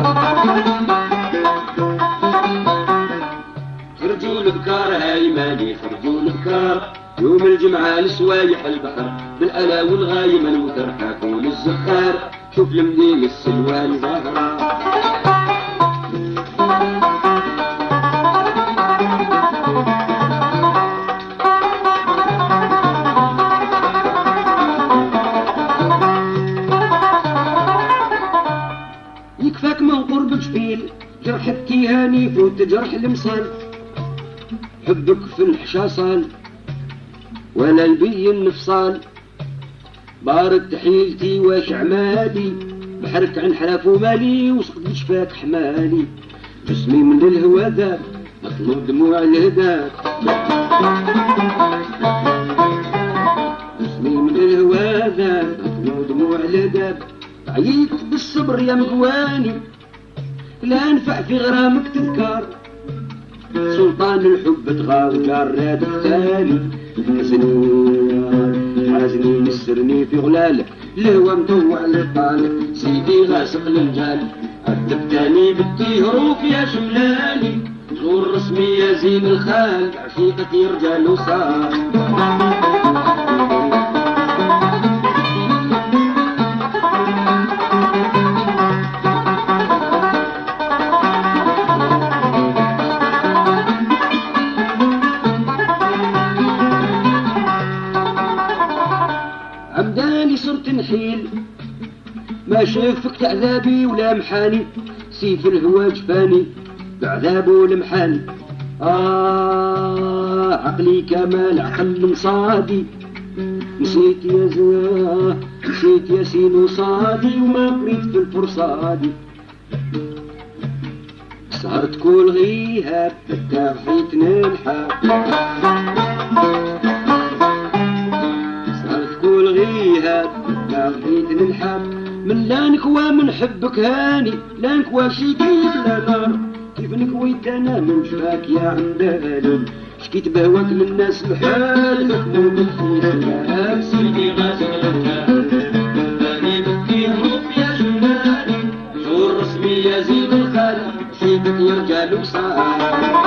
خرجوا البكار هاي مالي خرجوا البكار يوم الجمعة لسوايح البحر بالألا والغايم الوتر حاكوا للزخار شوف المدين السلوان ظاهرة يكفاك من قرب جفيل جرح التيهاني فوت جرح المصال حبك في الحشاصال ولا البي النفصال بارد تحيلتي واش عمالي بحرك عن حلاف ومالي وسقط شفاك حمالي جسمي من الهوا ذاب مطلوب دموع الهداب جسمي من الهوا ذاب مطلوب دموع الهداب عييت بالصبر يا مقواني لا انفع في غرامك تذكار سلطان الحب تغاو جار راد التالي حزني حزني يسرني في غلال الهوى مطوع للطالب سيدي غاسق للجال عذبتني بالتهروف يا شملاني زور رسمي يا زين الخال عشيقتي رجال وصار عمداني صرت نحيل ما شافك عذابي ولا محاني، سيف الهوى جفاني بعذابه لمحاني. آه عقلي كمال عقل مصادي، نسيت يا زواه نسيت يا سين وصادي، وما قريت في الفرصة دي. سهرت كل غياب حتى بحيت ننحاب، سهرت كل غياب حتى بحيت ننحاب. من لا نكوى من حبك هاني، لا نكوى شي كيف لا نار، كيف نكويت انا من شفاك يا عندالم. شكيت بهواك للناس الحال فهموا بالخيال، سيدي غازي الكلام باني بدي هروب يا جناني، شور رسمي يا زين الخال شيبك يا رجال وصار.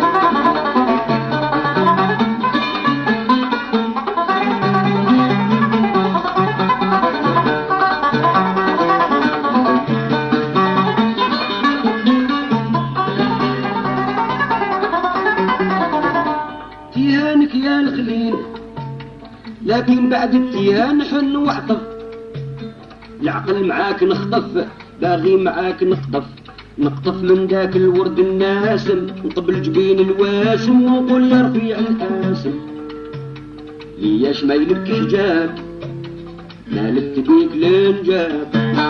تيهانك يا الخليل لكن بعد التيهان حن واعطف، العقل معاك نخطف باغي معاك نقطف، نقطف من ذاك الورد الناسم نطب جبين الواسم ونقول يا رفيع القاسم. لياش ما يلك حجاب نالت بيك الانجاب،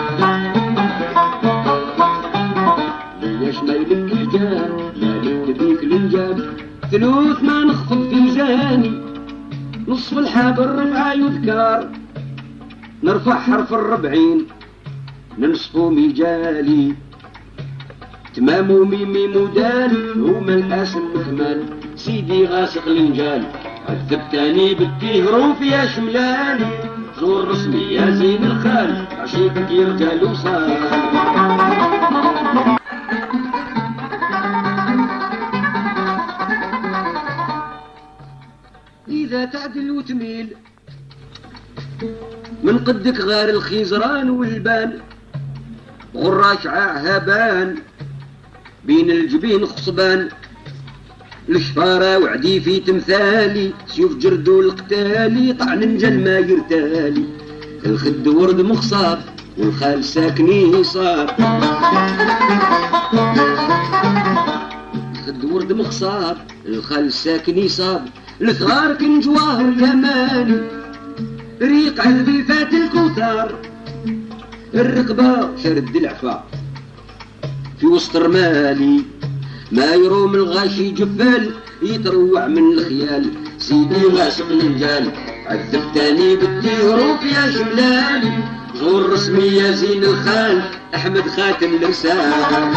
لياش ما يلك حجاب نالت بيك الانجاب. ثلوث ما نخطف في ميزاني، نصف الحاب الربعة يذكر، نرفع حرف الربعين ننصفو ميجالي. تمام وميمي ودال هما الاسم مكمل، سيدي غاسق الانجال عذبتني بدي هروف يا شملاني، زور رسمي يا زين الخال عشيبك يرجع وصال. إذا تعدل وتميل من قدك غير الخيزران والبان، غراش عاع هبان بين الجبين خصبان. الشفارة وعدي في تمثالي، سيوف جردو القتالي طعن نجل ما يرتالي. الخد ورد مخصاب والخال ساكني صار، الخد ورد مخصاب الخال ساكني صاب. الثغار كن جواهر يماني، ريق عذبي فات الكوثار. الرقبة شرد العفا في وسط رمالي، ما يروم الغاشي جفال يتروع من الخيال. سيدي غاسق الانجال عذبتني بدي هروب يا جملالي، زور رسمي يا زين الخال احمد خاتم الرسال.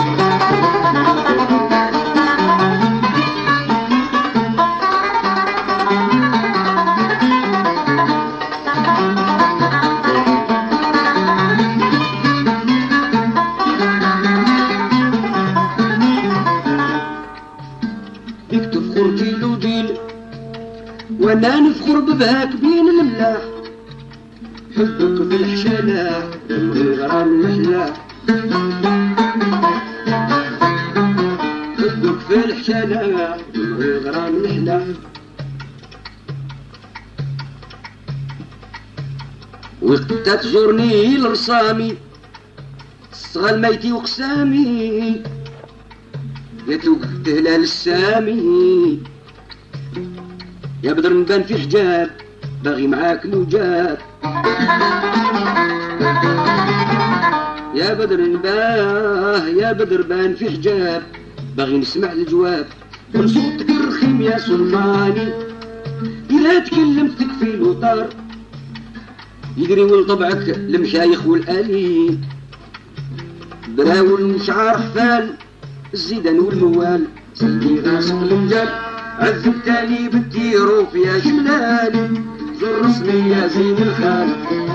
وانا نفخر ببهاك بين الملاح، حبك في الحشانة والغرام المحلاح، حبك في الحشانة والغرام المحلاح. وقت تزورني لرصامي الصغال ميتي وقسامي، يتوك تهلال السامي. يا بدر نبان في حجاب باغي معاك الوجاب، يا بدر نباه يا بدر بان في حجاب باغي نسمع الجواب. من صوتك الرخيم يا سلماني إلا تكلمت تكفي الوطار، يجري ولطبعك المشايخ والآلين، براول مشعار حفال الزيدان والموال. سيدي غاسق الانجال عذبتني بدي هروف يا جملالي، زور رسمي يا زين الخال،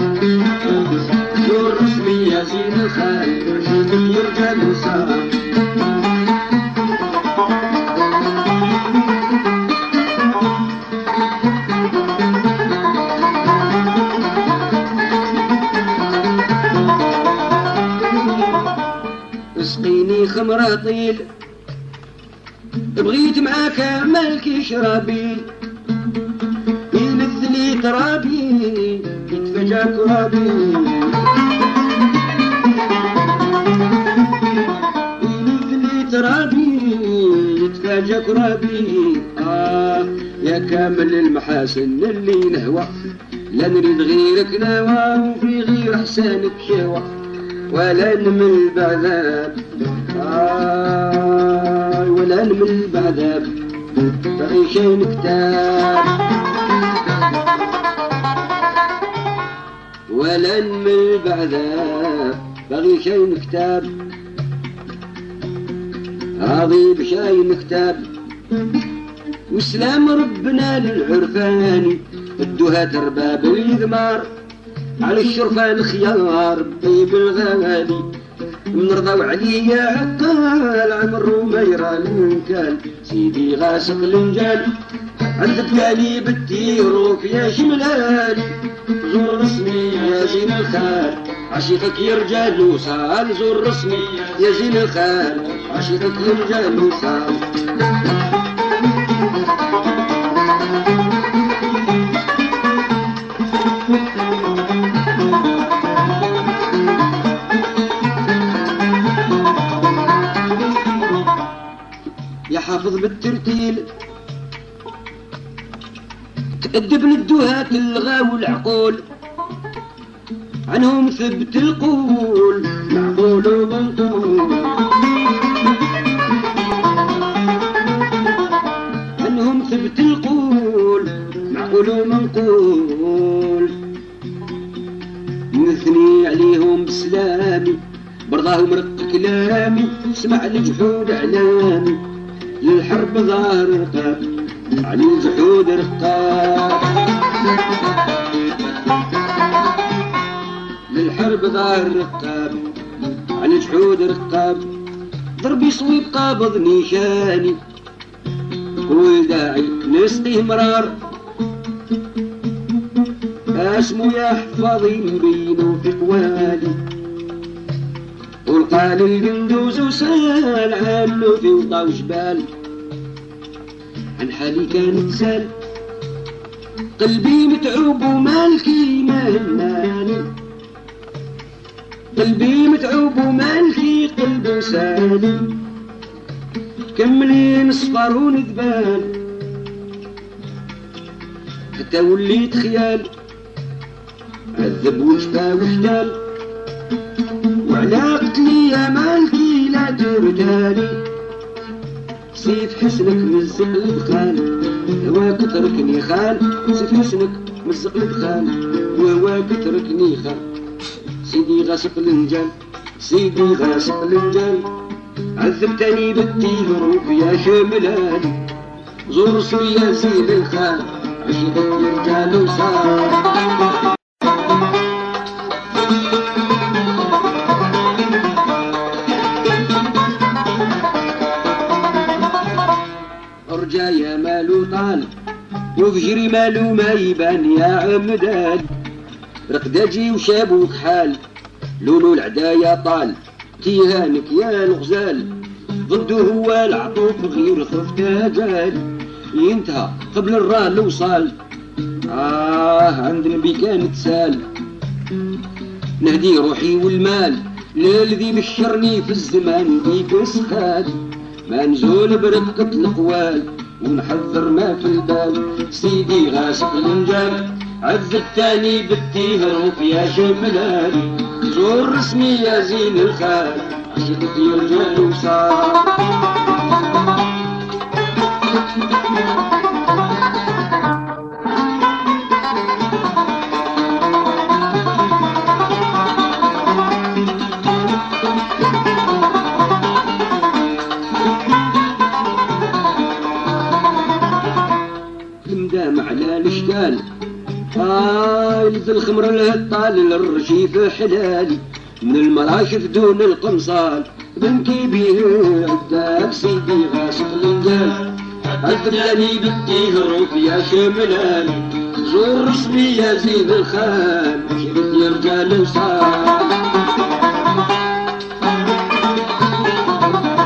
زور رسمي يا زين الخال عشيبك يرجع الوصال. الخمرة طيل بغيت معاك مالكي شرابي يلذ لي ترابي يتفجع كرابي يلذ لي ترابي يتفجع كرابي آه يا كامل المحاسن اللي نهوى لا نريد غيرك نوى وفي غير حسانك شوى ولا نمل بعذاب آه ولا نمل بعذاب باغي شي نكتاب ولا نمل بعذاب باغي شي نكتاب راضي بشاي نكتاب وسلام ربنا للعرفاني ادوها ترباب اليذمار على الشرفان خيار طيب الغالي منرضاو عليا عقال عمرو ما يرى المنكال سيدي غاسق الانجال عندك بالي بالتيروف يا شملالي زور رسمي يا زين الخال عشيقك يا رجال وصال زور رسمي يا زين الخال عشيقك يا رجال وصال حافظ بالترتيل تأدب للدهات الغا والعقول عنهم ثبت القول معقول ومنقول عنهم ثبت القول معقول ومنقول نثني عليهم بسلامي برضاهم رق كلامي اسمع الجحود اعلامي للحرب ظاهر رقاب على الجحود رقاب للحرب ظاهر رقاب على الجحود رقاب ضربي صويب قابض نيشاني قول داعي نسقيه مرار اسمو يا حفاظي مبينو في قوالي والقال القندوز وسال عنه في وطا وجبال عن حالي كان تسال قلبي متعوب ومالكي مهناني قلبي متعوب ومالكي قلبي سالي كملين صفار وندبان حتى وليت خيال عذب وشفا وحلال وعلى قتلي يا مالكي لا تردالي سيف حسنك مزق الدخان هواك تركني خان سيف حسنك مزق الدخان وهواك تركني خان سيدي غاسق الانجال سيدي غاسق الانجال عذبتني بالتيهروف يا شملاني زور رسمي يا زين الخان عشقك يا رجال وصار ارجع يا مالو طال وفجري مالو ما يبان يا عمدان رقداجي وشابوك حال لولو العدايا طال تيهانك يا الغزال ضده هو العطوف غير خفته جال ينتهى قبل الراه وصال آه عند نبي كانت سال نهدي روحي والمال للذي بشرني في الزمان بيك سخاد ما نزول برقة القوال ونحذر ما في البال سيدي غاسق الانجال عذبتاني بالتيهروف يا شملاني زور رسمي يا زين الخال عشقك يا رجال وصار المدام على الاشكال آه يلز الخمر الهطال للرشيف حلالي من المراشف دون القمصال بنكي بيه عداك سيدي غاسق الانجال عذبتني بالتيهروف يا شملاني زور رسمي يا زين الخان شريت يا رجال وصال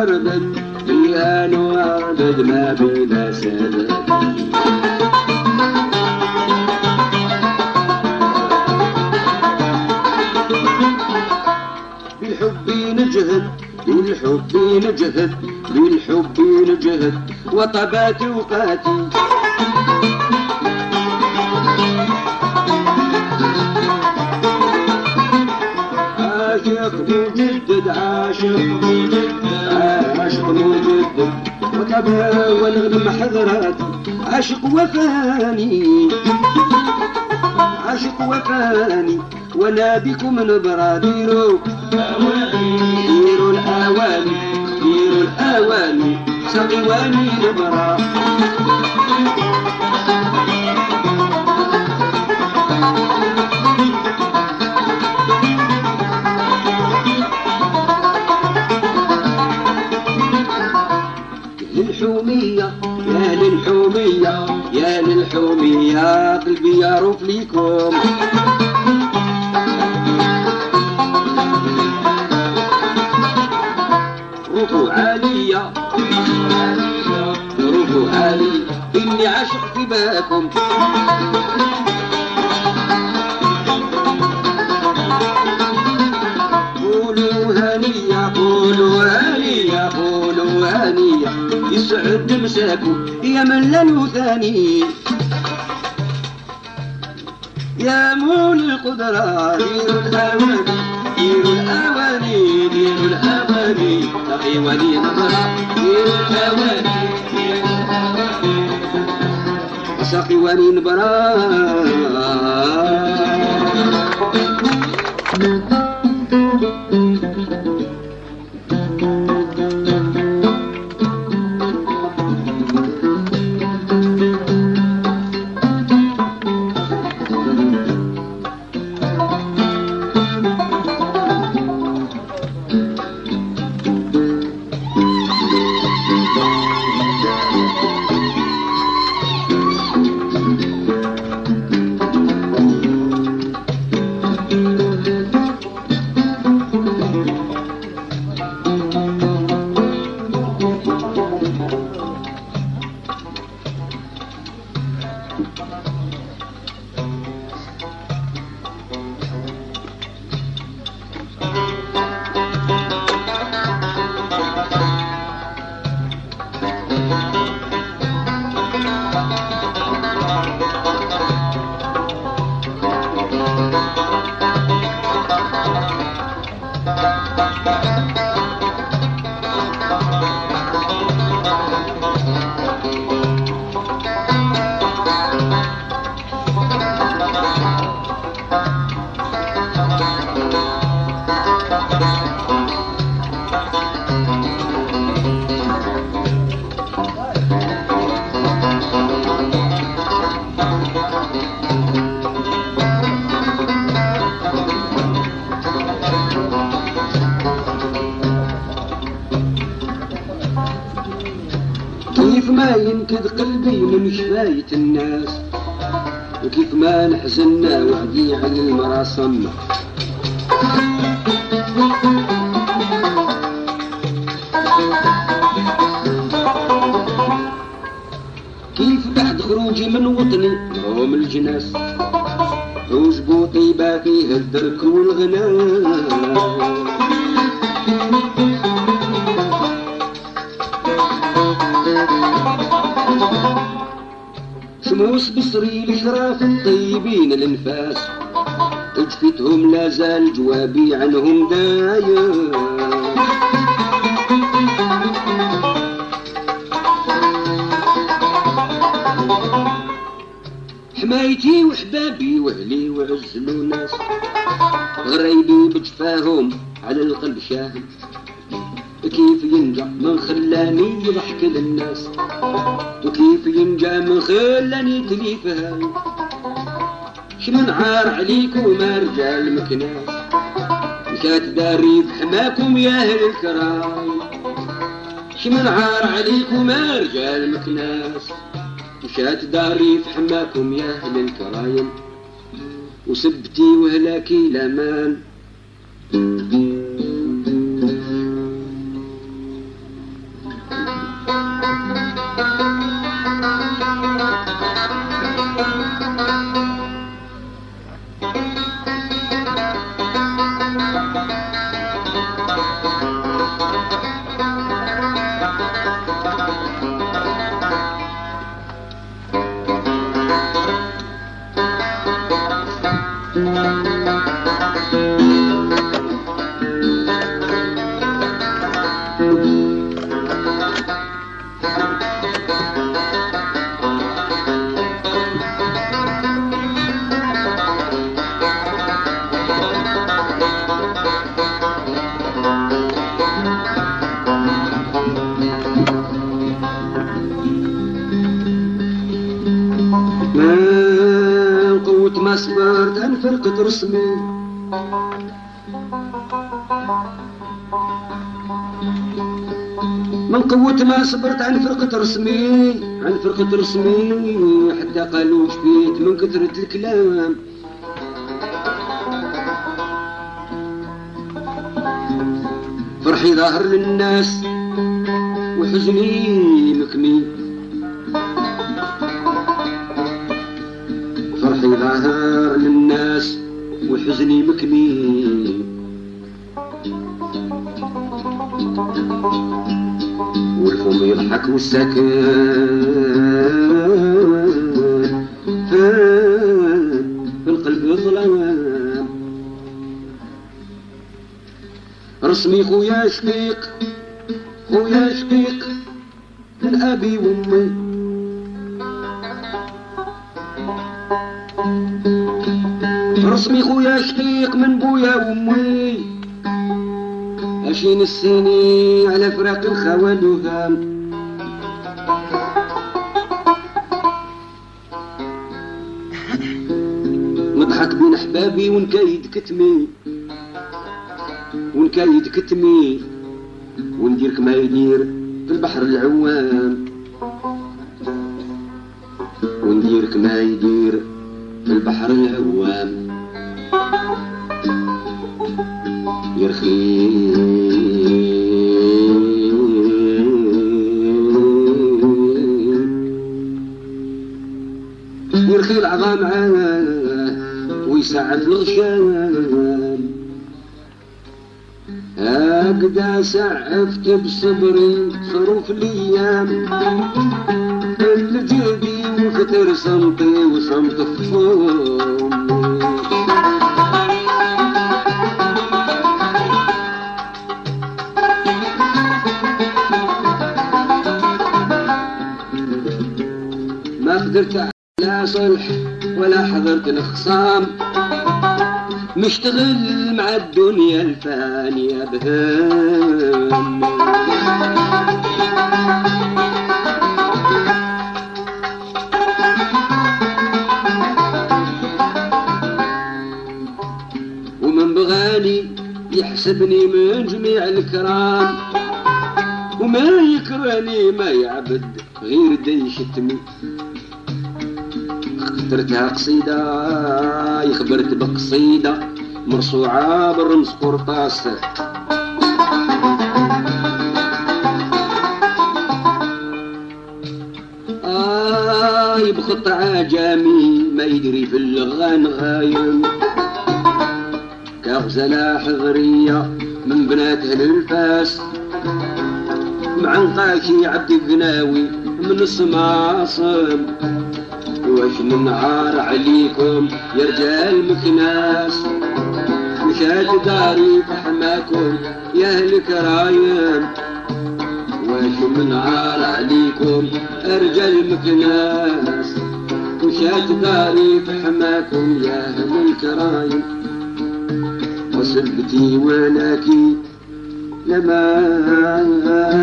عرض فيها نوابد ما بلا سبب. بالحب نجهد بالحب نجهد بالحب نجهد وطبات اوقاتي عاشق مجدد عاشق مجدد عاشق مجدد وطبع ونغنم حضراتي عاشق وفاني عاشق وفاني وانا بكم نبرا ديرو ديروا الاواني ديروا الاواني سقواني نبرا. للحومية يا للحومية يا للحومية قلبي يعرف ليكم روحوا عالية روحوا عالية إني عاشق في باكم. قولوا هنية قولوا هنية قولوا هنية يسعد مساكم يا من له ثاني يا مول القدرة ديروا الأواني ديروا الأواني ديروا الأواني تقي ولي نظرة ديروا الأواني سقي ولي نبرة. كيف ما ينكد قلبي من شفاية الناس وكيف ما نحزننا وحدي على المرا صمة كيف بعد خروجي من وطني هم الجناس وجبو طيبة فيه الدرك والغناء شموس بصري لشراف الطيبين الانفاس اجفتهم لا زال جوابي عنهم داير حمايتي وحبابي واهلي وعزلوا ناس غريبي بجفاهم على القلب شاهد كيف ينجح من خلاني يضحك للناس وكيف ينجح من خلاني تليفها شمن عار عليكم يا رجال مكناس كات داري في حماكم يا اهل الكراي شمن عار عليكم يا رجال مكناس مشات داري في حماكم يا اهل الكرايم وسبتي وهلاكي لامان من قوة ما صبرت عن فرقة رسمي من قوة ما صبرت عن فرقة رسمي عن فرقة رسمي حتى قالوا شفيت من كثرة الكلام فرحي ظاهر للناس وحزني مكمي فرحي ظاهر للناس وحزني مكمي والفم يضحك والسكن في القلب ظلام رسمي خويا شقيق خويا شقيق من أبي وأمي رسمي خويا شقيق من بويا وأمي عشرين السنين على فراق الخوان وهام نضحك بين أحبابي ونكايد كتمي ونكايد كتمي وندير كما يدير في البحر العوام وندير كما يدير في البحر العوام يرخي يرخي العظام عاه ويساعد الغشام هكذا سعفت بصبري صروف الايام اللي جيبي وكتر صمتي وصمت فمي ما قدرت على صلح ولا حضرت الخصام مشتغل مع الدنيا الفانية بهم ومن بغاني يحسبني من جميع الكرام وما يكرهني ما يعبد غير دي شتمي اخترتها قصيدة يخبرت بقصيدة مرصوعة بالرمز قرطاس آه بخط عجمي ما يدري في اللغان غايم كغزلة حضرية من بنات أهل الفاس مع نقاشي عبد القناوي من الصماصم واش ننهار عليكم يا رجال مكناس مشات داري في حماكم يا اهل كرايم واش ننهار عليكم يا رجال مكناس مشات داري في حماكم يا اهل الكرايم وسبتي ولكن لما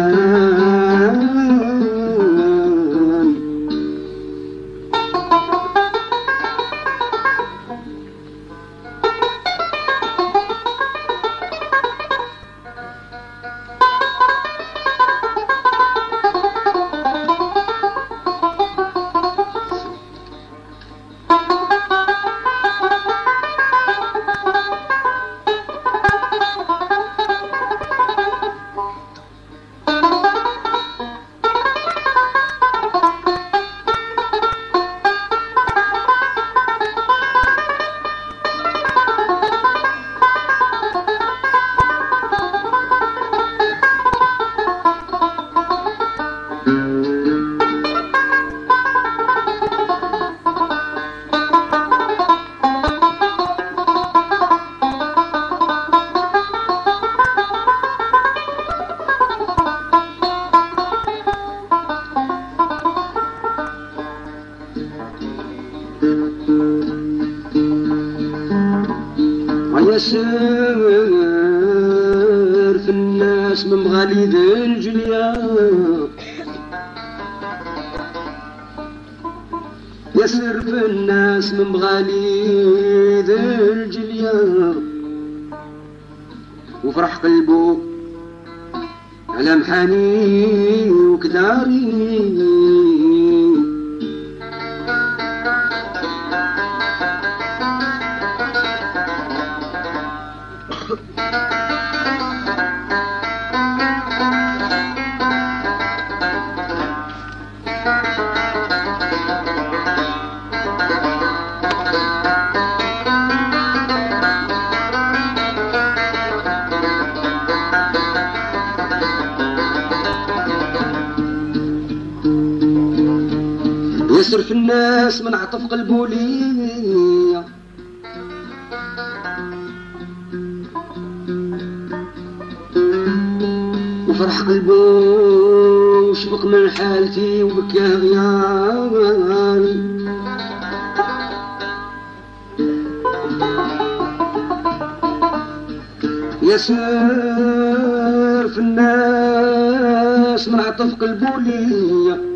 يسير في الناس من مغاليد الجليا يسر في الناس من بغاليد الجليا وفرح قلبه على محاني وكداري. يسر في الناس من عطف قلبه ليا وفرح قلبه وشبق من حالتي وبكى غياري. يسر في الناس من عطف قلبه ليا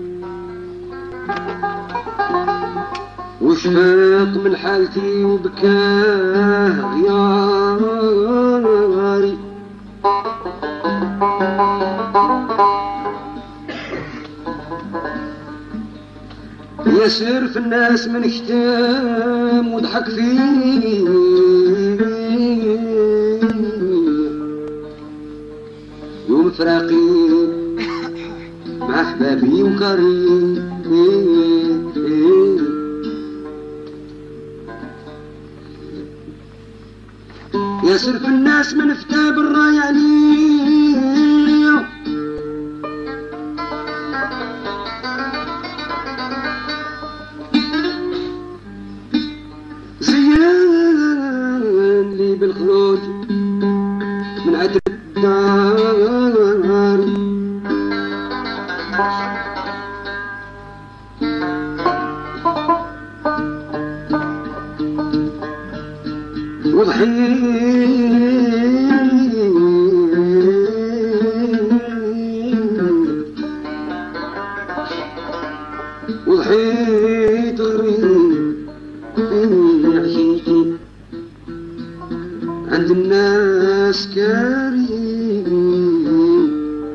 وشفق من حالتي وبكاه غياري. يسر في الناس من ختام وضحك فيه يوم فراقي مع احبابي وكريم. يسر في الناس من فتاب الراياني زين لي بالخروج من عتب الدار وضحيت وضحيت غريب عشيتي عند الناس كريم.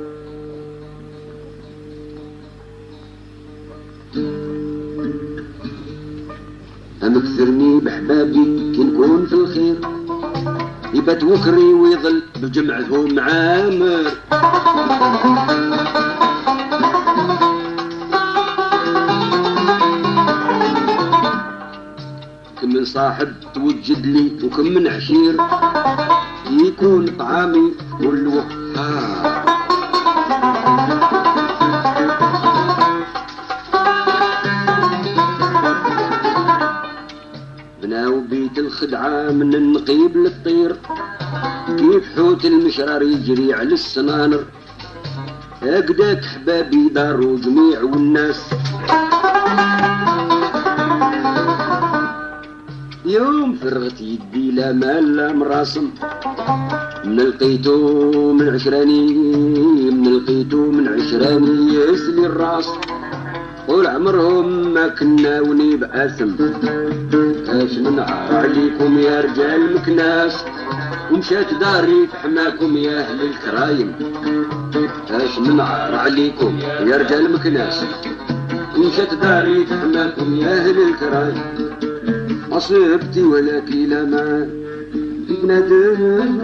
أمكثرني بحبابي كي نكون في الخير يبات وكري ويظل بجمعهم عامر. كم من صاحب توجد لي وكم من عشير يكون طعامي كل وقت. بناو بيت الخدعة من النقيب للطير كيف حوت المشرار يجري على السنانر. هكداك حبابي داروا جميع والناس يوم فرغت يدي لا مال لا مراسم. من لقيتو من عشراني من لقيتو من عشراني يسلي الراس طول عمرهم ما كنا وني باسم. اش ننعر عليكم يا رجال مكناس ومشات داري في حماكم يا اهل الكرايم. اش ننعر عليكم يا رجال مكناس ومشات داري في حماكم يا اهل الكرايم. أصبتي ولكن لما ندم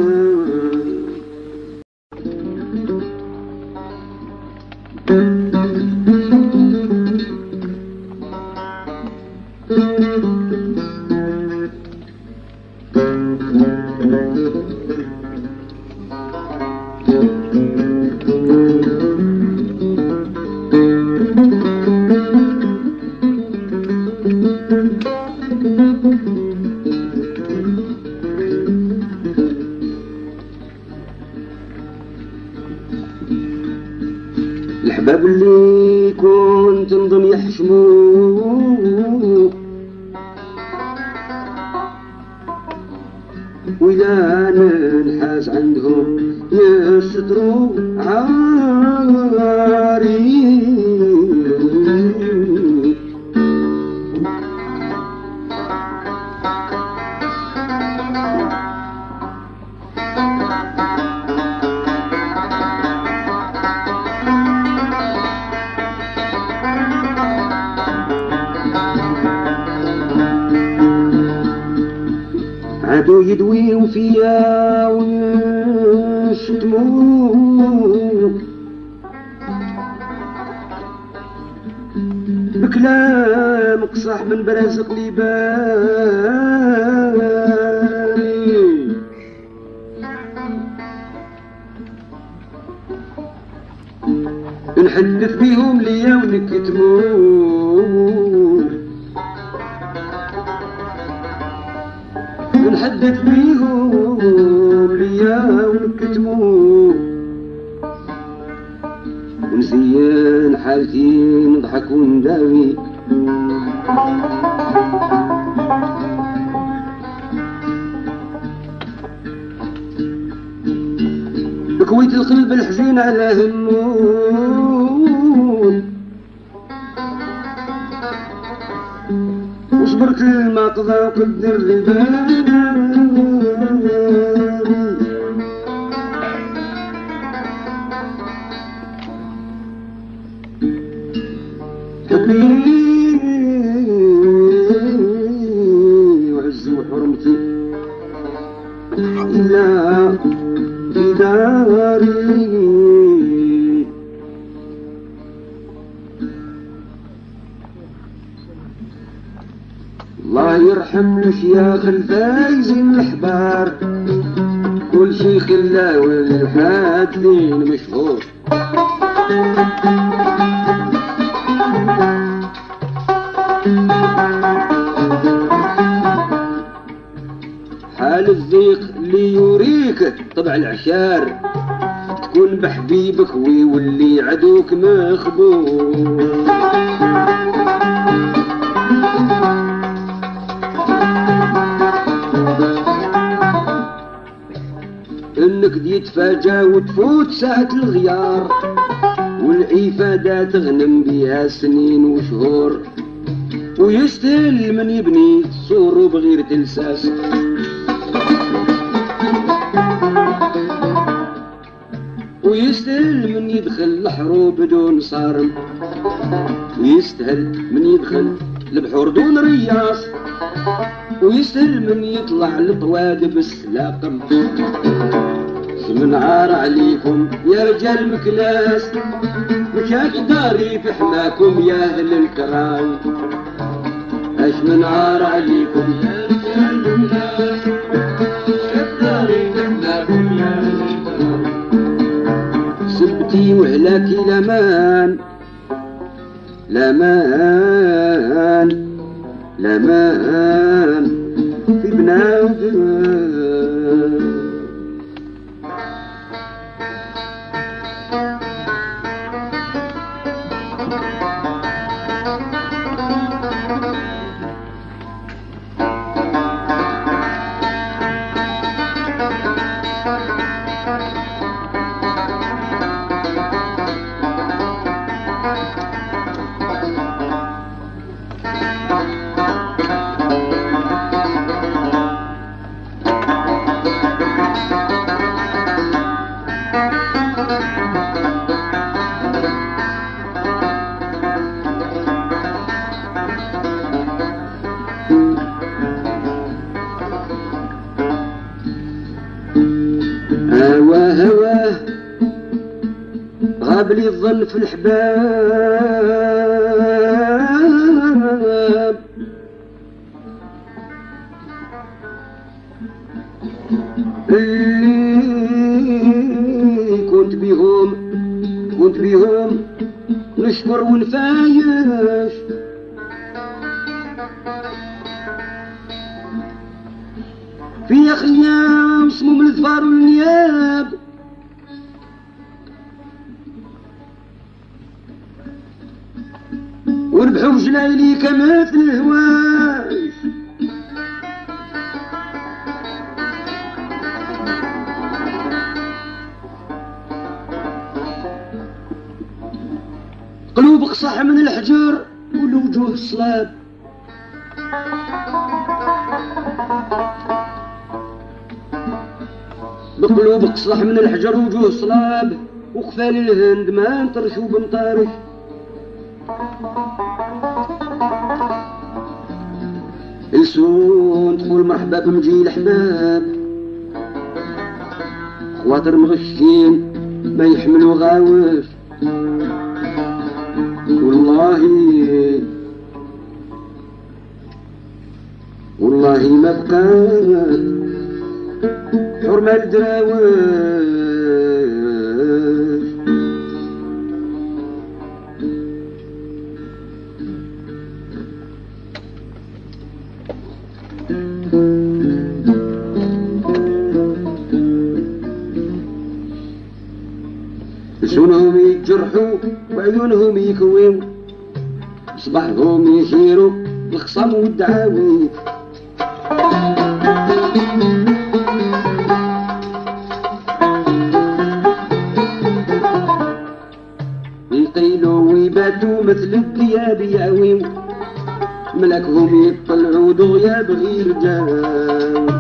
الحباب اللي كنت نظن يحشموك وإذا ننحاس عندهم يستروا عاري. عادوا يدويو فيا ويشتمو بكلام قصح من برازق لي بالي. نحلف بيهم ليا ونكتمو نحدث بيهم ليا ونكتمو ونزين حالتي نضحك ونداوي بكويت القلب الحزين على هموم وصبرت المقضى وقدر البال حبيبي وعزي وحرمتي إلا في داري. الله يرحم الشياخ الفايزين الحبار كل شي خلاه والحادثين مشهور. حال الضيق اللي يوريك طبع العشار تكون بحبيبك ويولي عدوك مخبور. انك دي تفاجأ وتفوت ساعة الغيار والعفادة تغنم بيها سنين وشهور ويستاهل من يبني صورو بغير تلساس. ويستاهل من يدخل الحروب بدون صارم ويستاهل من يدخل البحور دون رياس ويستاهل من يطلع لطواد بالسلاقم. من عار عليكم يا رجال مكلاس مشاك داري في حماكم يا اهل الكرام. اش من عار عليكم يا رجال مكلاس مشاك داري في حماكم يا اهل الكرام. سبتي وهلاكي لمان لمان لمان في بنادم. هواه هواه غاب لي الظن في الحباب اللي كنت بيهم كنت بيهم نشكر ونفايش. في خيام سموم الظفار والنياب وربحوا بجلايلي كمثل الهواش. قلوب قصح من الحجر والوجوه الصلاب بقلوب قصح من الحجر وجوه صلاب وقفال الهند ما انطرش وبمطارش. ينسون تقول مرحبا بمجي الأحباب، خواطر مغشين ما يحملوا غاوش. والله والله ما بقات حرمة الدراوش. لسونهم يتجرحوا وعيونهم يكويو، صباحهم يشيروا الخصام والدعاوي. يقيلوا ويباتوا مثل الدياب يعويو، ملكهم يطلعوا دغيا بغير جاو.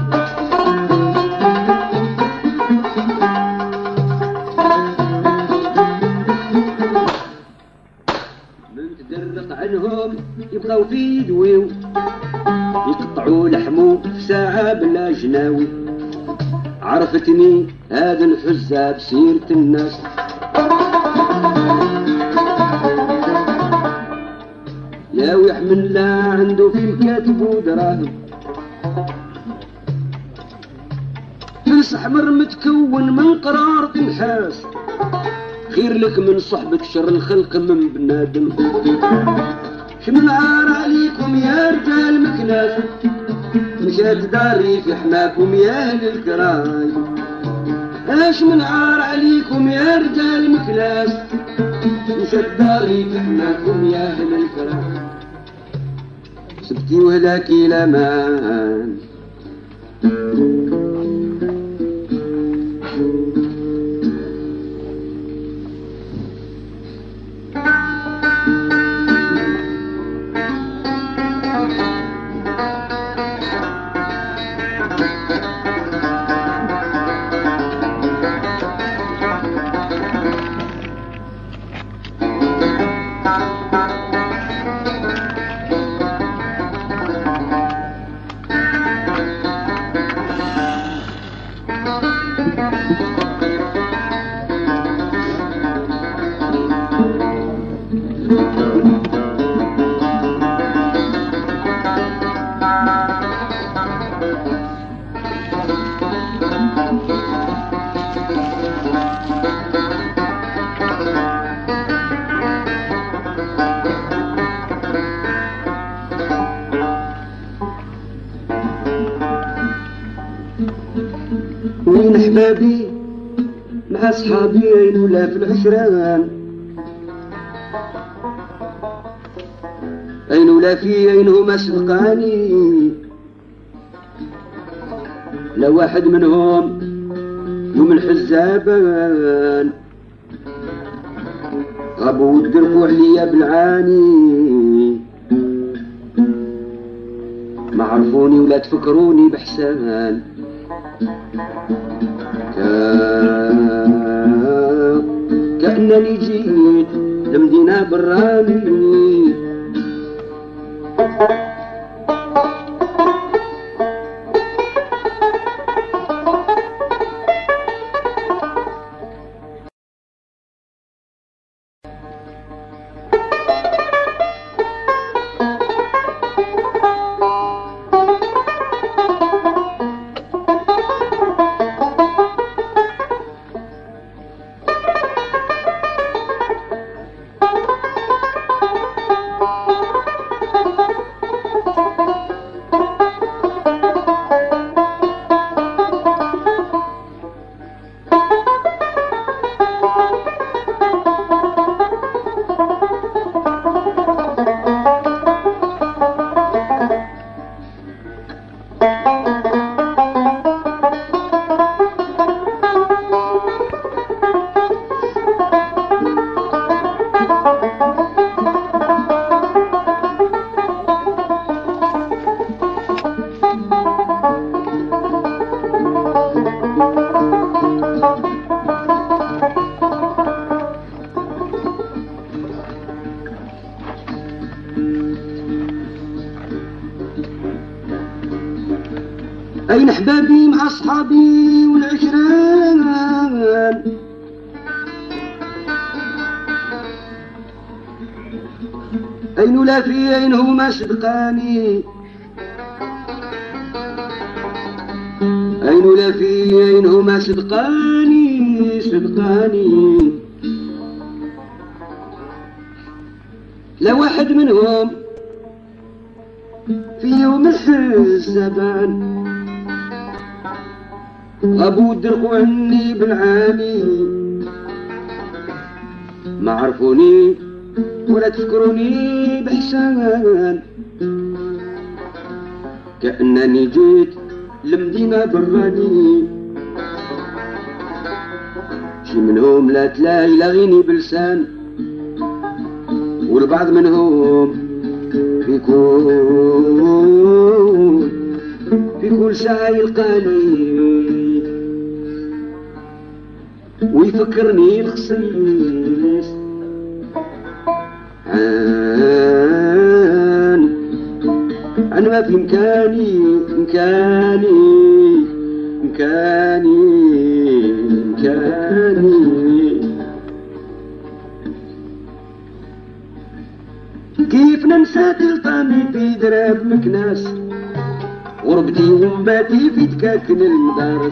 عنهم يبغاو في يدويو، يقطعوا لحمو في ساعة بلا جناوي. عرفتني هذا الحزاب سيرة الناس، يا ويحمل لا عنده في الكاتب ودراهم. فلس احمر متكون من قرارة نحاس، خير لك من صحبة شر الخلق من بنادم. شمن عار عليكم يا رجال مكناس، مشات داري في حماكم يا اهل الكراي. اش من عار عليكم يا رجال مكناس، مشات داري في حماكم يا اهل الكراي. سبتي وهلاكي الامان، وين احبابي مع صحابي عين ولا في العشران. عين ولا في عينهم اسبقاني، لا واحد منهم يوم الحزابان. غابوا وتقرفوا عليا بالعاني، ما عرفوني ولا تفكروني بحسان. كأنني جيت لمدينة براني، أين أحبابي مع أصحابي والعشران؟ أين ولافي أين هما صدقاني؟ أين ولافي أين هما صدقاني صدقاني؟ لا واحد منهم في يوم الحسابان غابوا درقوا عني بالعاني، ما عرفوني ولا تفكروني بإحسان، كأنني جيت لمدينة براني. شي منهم لا تلاقي لاغيني بلسان، والبعض منهم بيكون في كل ساعة يلقاني ويفكرني الخصيص. عاني أنا ما في مكاني مكاني مكاني مكاني. كيف ننسى تلطامي في دراب مكناس، غربتي ومباتي في تكاكن المدارس.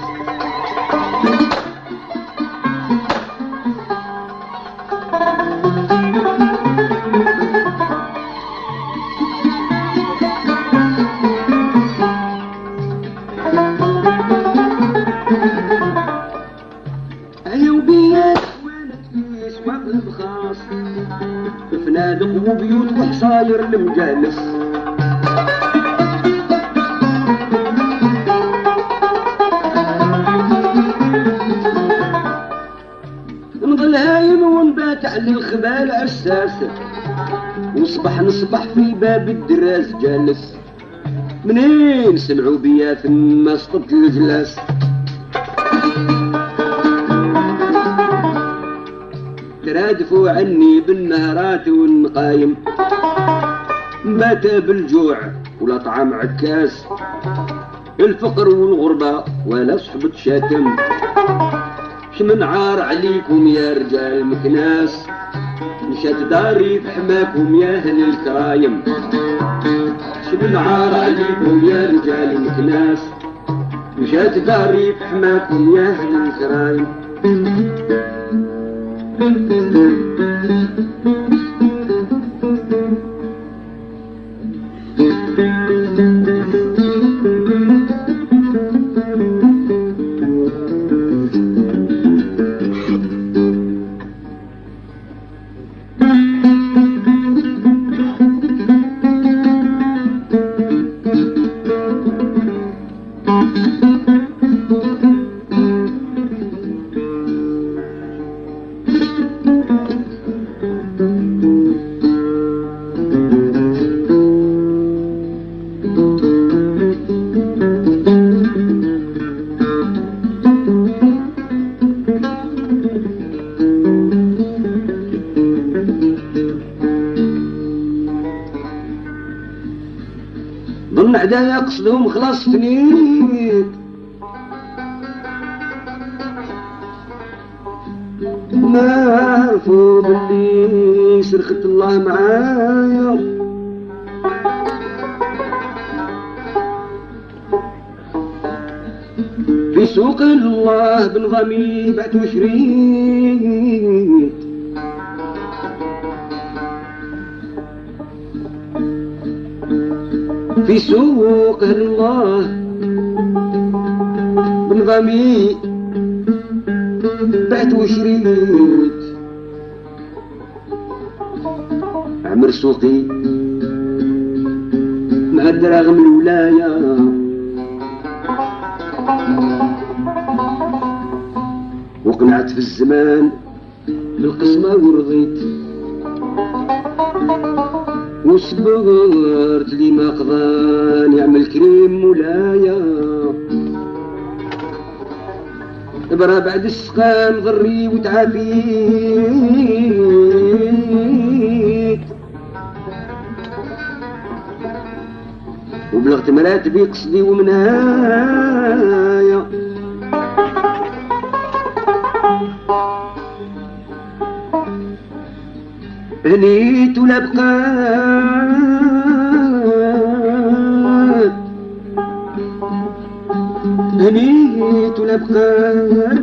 عيوبيات وانت في سواق البخاص، فنادق وبيوت وحصاير المجالس. نضل هايم ونبات على الخبال عساس، وصبح نصبح في باب الدراس جالس. منين سمعوا بيا ثم سقط الجلاس، ترادفوا عني بالنهرات والنقايم. بات بالجوع ولا طعام عكاس، الفقر والغربة ولا صحبة شاتم. شمن عار عليكم يا رجال مكناس، مشات داري بحماكم يا اهل الكرايم. شمن عار عليكم يا رجال مكناس، مشات داري بحماكم يا اهل الكرايم. ظن عدايا قصدهم خلاص فنيت، ما عرفوا باللي سرخت الله معايا. في سوق الله بنظامي بعت وشريت، في سوق الله بنظامي بعت وشريت. عمر سوقي مع الدراغم الولاية، وقنعت في الزمان بالقسمة ورضيت، وصبرت لي ما قضان يعمل كريم مولايا. برا بعد السقام ضري وتعافيت، وبلغت مراتبي قصدي ومنهايا هنيت ولا بقات هنيت ولا بقات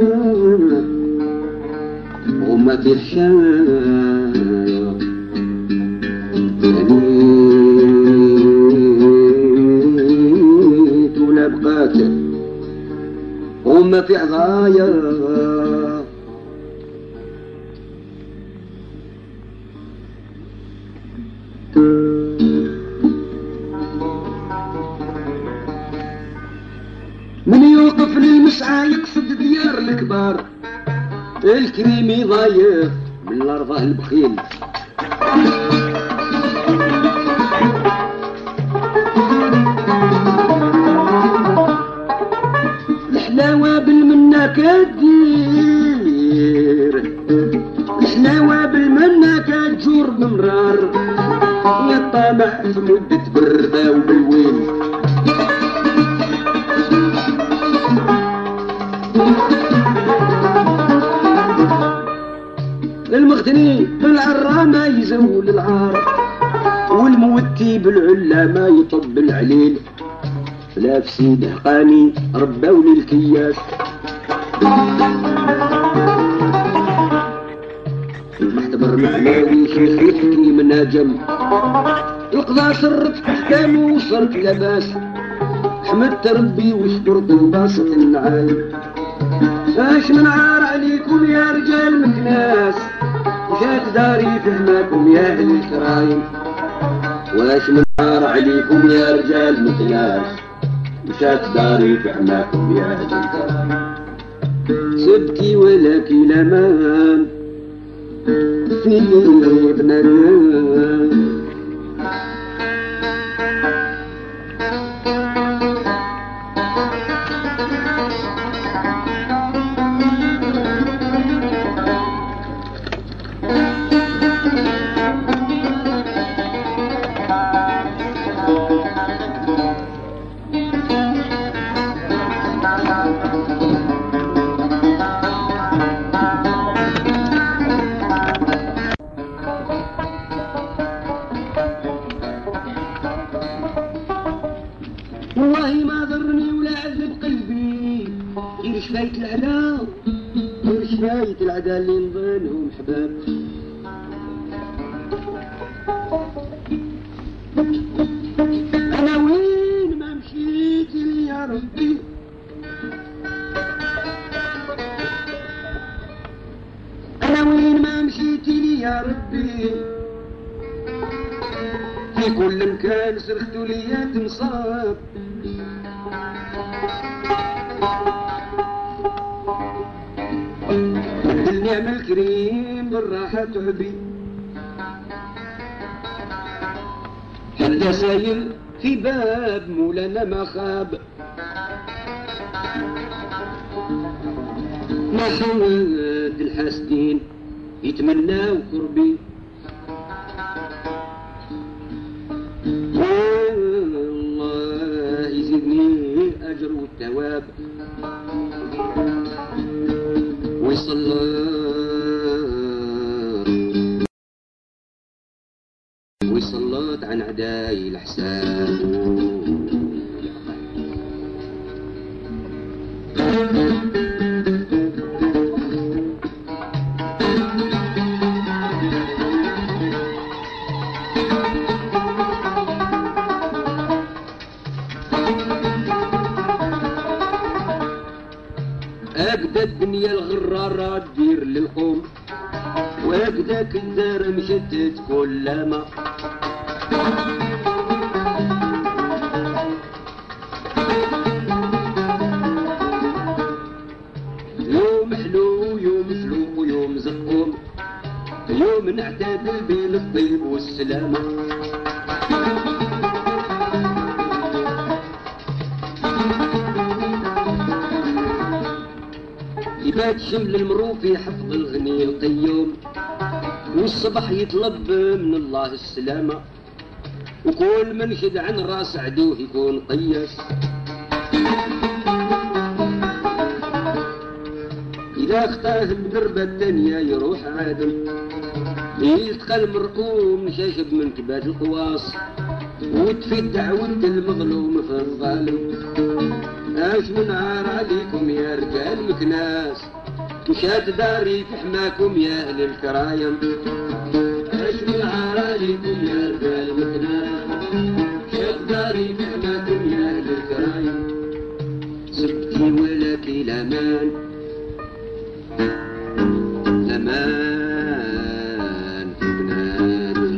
وما في حشايا هنيت ولا بقات وما في عضايا من يوقف للمسعى يقصد ديار الكبار الكريمي ضايف من الارض البخيل الحلاوة بالمنة كدير الحلاوة بالمنة كتجور بمرار يا طامع في مدة بردة وبالويل المغتني بالعرامة يزول العار والموتي بالعلامة يطب العليل لا في سيد حقاني رباوني الكياس المحتبر معناوي شيخ يحكي مناجم القضاء صرت احكامه وصرت لباس حمدت ربي وشكرت وباسط النعايم اش من عار عليكم يا رجال مكناس وشات داري فهماكم يا اهل الكرايم واش من عار عليكم يا رجال مكناس وشات داري فهماكم يا اهل الكرايم سبكي ولك الامان في اللي بنران والله ما ضرني ولا عذب قلبي غير شفاية العدا غير شفاية العدا اللي نظنهم حباب أنا وين ما مشيت لي يا ربي أنا وين ما مشيت لي يا ربي في كل مكان صرختوا ليا تنصاب النعم الكريم بالراحة تعبي حتى سايل في باب مولانا ما خاب ما حاولت الحاسدين يتمناو قربي والله يزيدني الأجر والثواب ويصلى ويصلات عن عداي الحساب أقدى الدنيا الغرارة تدير للقوم وأقدى كدار مشتت كل ما يوم حلو يوم فلوق ويوم زقوم يوم نعتدل بين الطيب والسلامة يبات شمل المرو في حفظ الغني القيوم والصبح يطلب من الله السلامة وكل من شد عن راس عدوه يكون قياس. إذا اختاره بدربة الدنيا يروح عادل، يلتقى المرقوم شاشب من كبات القواص، وتفيد دعوة المظلوم في الظالم. اش من عار عليكم يا رجال مكناس، مشات داري في حماكم يا اهل الكرايم. اش من عار عليكم يا رجال مكناس، مشات داري في حماكم يا اهل الكرايم. سبتي ولك الامان الامان في بنادم.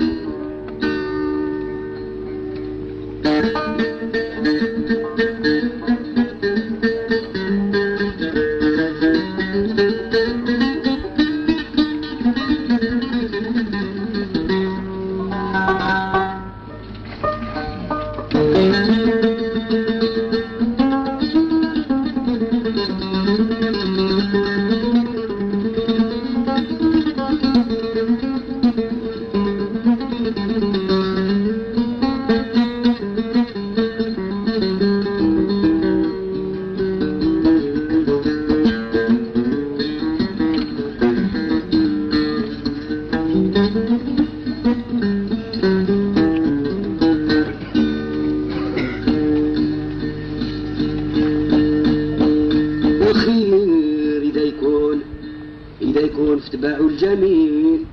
إذا يكون في تباعه الجميل،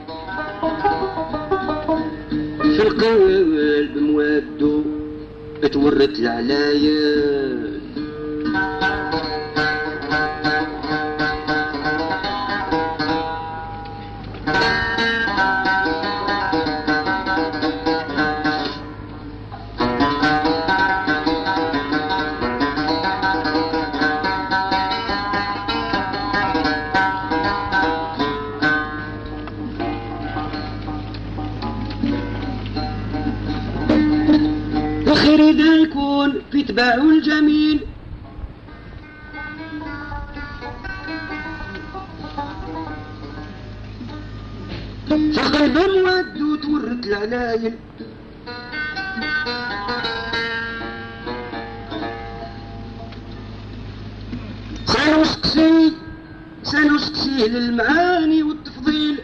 في القلب موادو تورت العلايل. وخير إذا يكون في تباعه الجميل، في قلب مود وتورت العلايل. سنسقسي سنسقسيه للمعاني والتفضيل،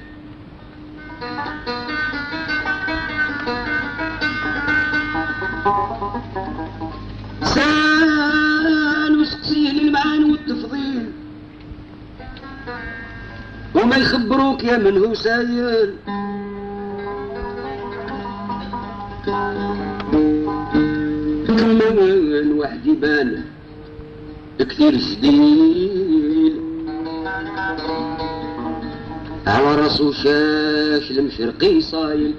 سنسقسيه للمعاني والتفضيل، وما يخبروك يا من هو سايل. كمان واحد يبان كثير جديد، على راسو شاش المشرقي صايل.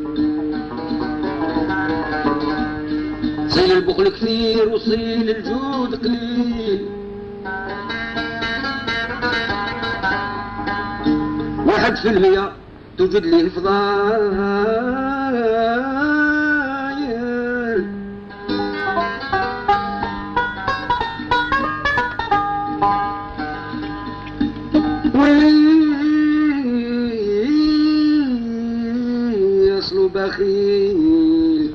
صيل البخل كثير وصيل الجود قليل، واحد في المية توجد لي الفضايل. يصلو بخيل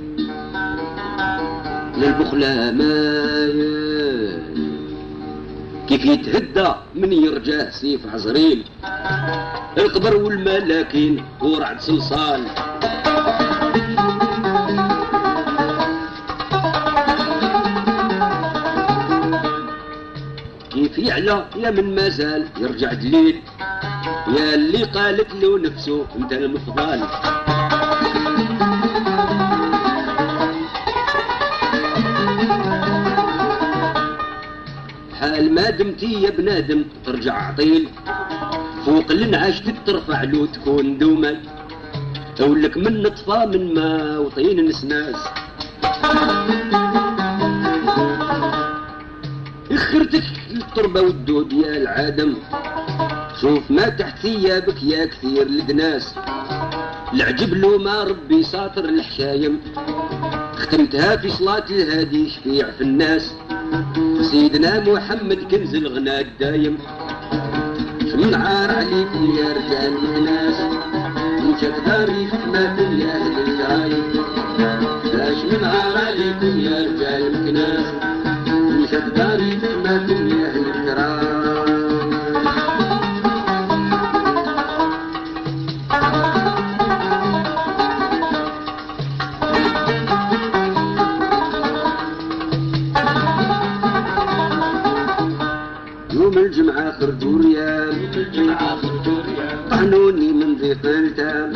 للبخلة مايل، كيف يتهدى من يرجاه سيف عزريل. القبر والملاكين ورعد صلصال، كيف يعلى يا من مازال يرجع دليل، يا اللي قالت له نفسه انت المفضل. حال ما دمتي يا بنادم ترجع عطيل، فوق الانعاش ترفع له تكون دوما، اولك من نطفى من ما وطين نسناس. اخرتك التربة والدود يا العادم، شوف ما تحت ثيابك يا كثير الدناس. العجب له ما ربي ساطر الحشايم، ختمتها في صلاة الهادي شفيع في الناس. سيدنا محمد كنز الغنى الدايم، من عار عليكم يا رجال الناس، من شك داري في حماكم يا اهل الكرايم. نهار عليكم يا رجال المكناس مشات داري معكم يا أهل الكرام. يوم الجمعة خرجوا ريال طعنوني من ضيق التام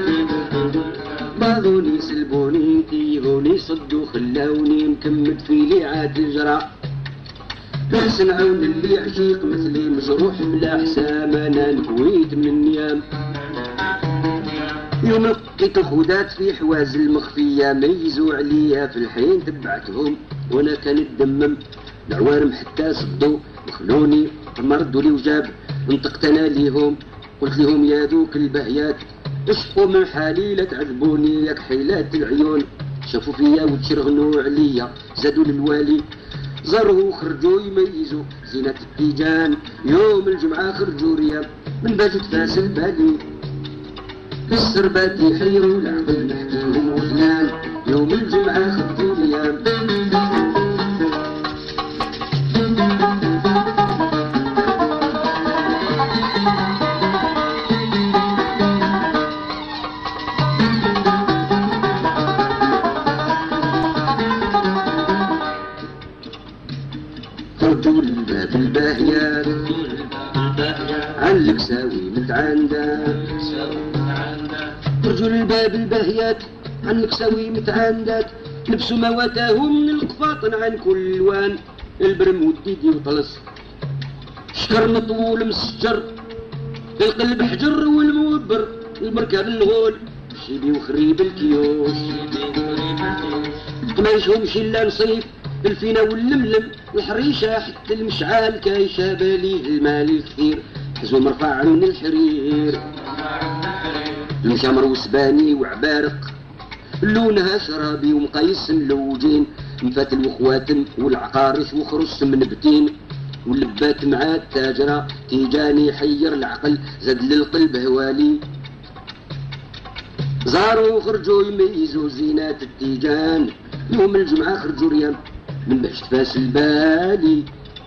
باضوني سلبوني تيهوني صدوا خلاوني مكمد في ليعات الجرى بحسن عون اللي عشيق مثلي مجروح بلا حسام انا نكويت من النيام. يوم لقيت الخدات في حواز المخفية ميزوا عليا في الحين تبعتهم وانا كان الدمم العوارم حتى صدوا وخلوني مردوا لي وجاب انطقت انا ليهم قلت لهم يا ذوك البهيات اشقوا من حالي لا تعذبوني ياك حيلات العيون شافوا فيا وتشرغنوا عليا زادوا للوالي زاروا وخرجوا يميزوا زينة التيجان. يوم الجمعة خرجوا ريال من باش تفاس البالي السربات يحيروا العقل نحكيهم وغلان. يوم الجمعة خرجوا ريال خرجوا الباب الباهيات عن الكساوي متعاندات خرجوا للباب الباهيات عن الكساوي متعاندات لبسوا مواتاهم من القفاطن عن كل الوان البرم والديدي وطلس شكر مطول مسجر القلب حجر والموبر المركب الغول شيبي وخريب الكيوش ما يشهمش الا نصيف الفينا واللملم الحريشة حتى المشعال كايشة باليه المال الكثير حزو مرفع من الحرير المشامر وسباني وعبارق لونها شرابي ومقيس ملوجين مفاتل وخواتم والعقارش وخرص من بتين واللبات مع التاجرة تيجاني حير العقل زاد للقلب هوالي زاروا وخرجوا يميزوا زينات التيجان. يوم الجمعة خرجوا ريال من باش تفاس البالي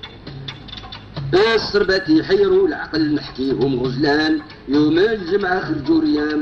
السربات يحيروا العقل نحكيهم غزلان. يوم الجمعة خرجوا ريال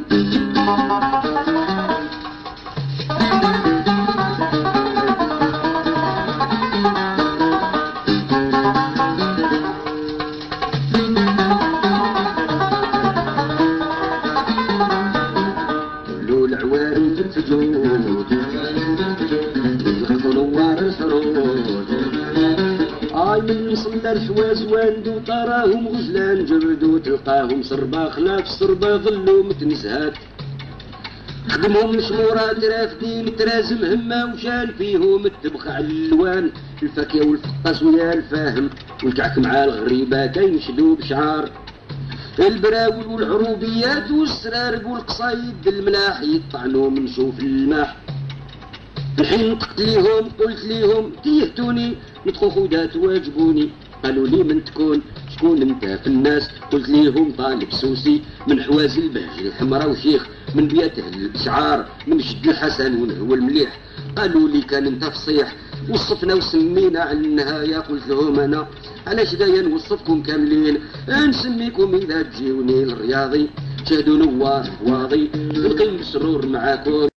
قولوا العوارم في الفجور يغطوا نوار الحروج آي من صلى الحواز واندو تراهم غزلان جردو تلقاهم صربا خلاف صربا ظلوا متنزهات خدمهم مشمورات رافدين ترازم همة وشال فيهم التبخ على الالوان الفاكهة والفقاس ويا الفاهم والكعك مع الغريبة كينشدو بشعار البراول والعروبيات والسرارق والقصايد الملاح يطعنوا من شوف الماح. الحين نطقت ليهم قلت ليهم تيهتوني ندخل خودات واجبوني قالوا لي من تكون شكون انت في الناس قلت ليهم طالب سوسي من حواز البهج الحمراء وشيخ من بيت اهل الاشعار من جد الحسن ونهو المليح. قالوا لي كان انت فصيح وصفنا وسمينا على النهاية قلت لهم انا علاش دايا نوصفكم كاملين نسميكم اذا تجيوني الرياضي شادوا نوار واضي نلقي مسرور معاكم.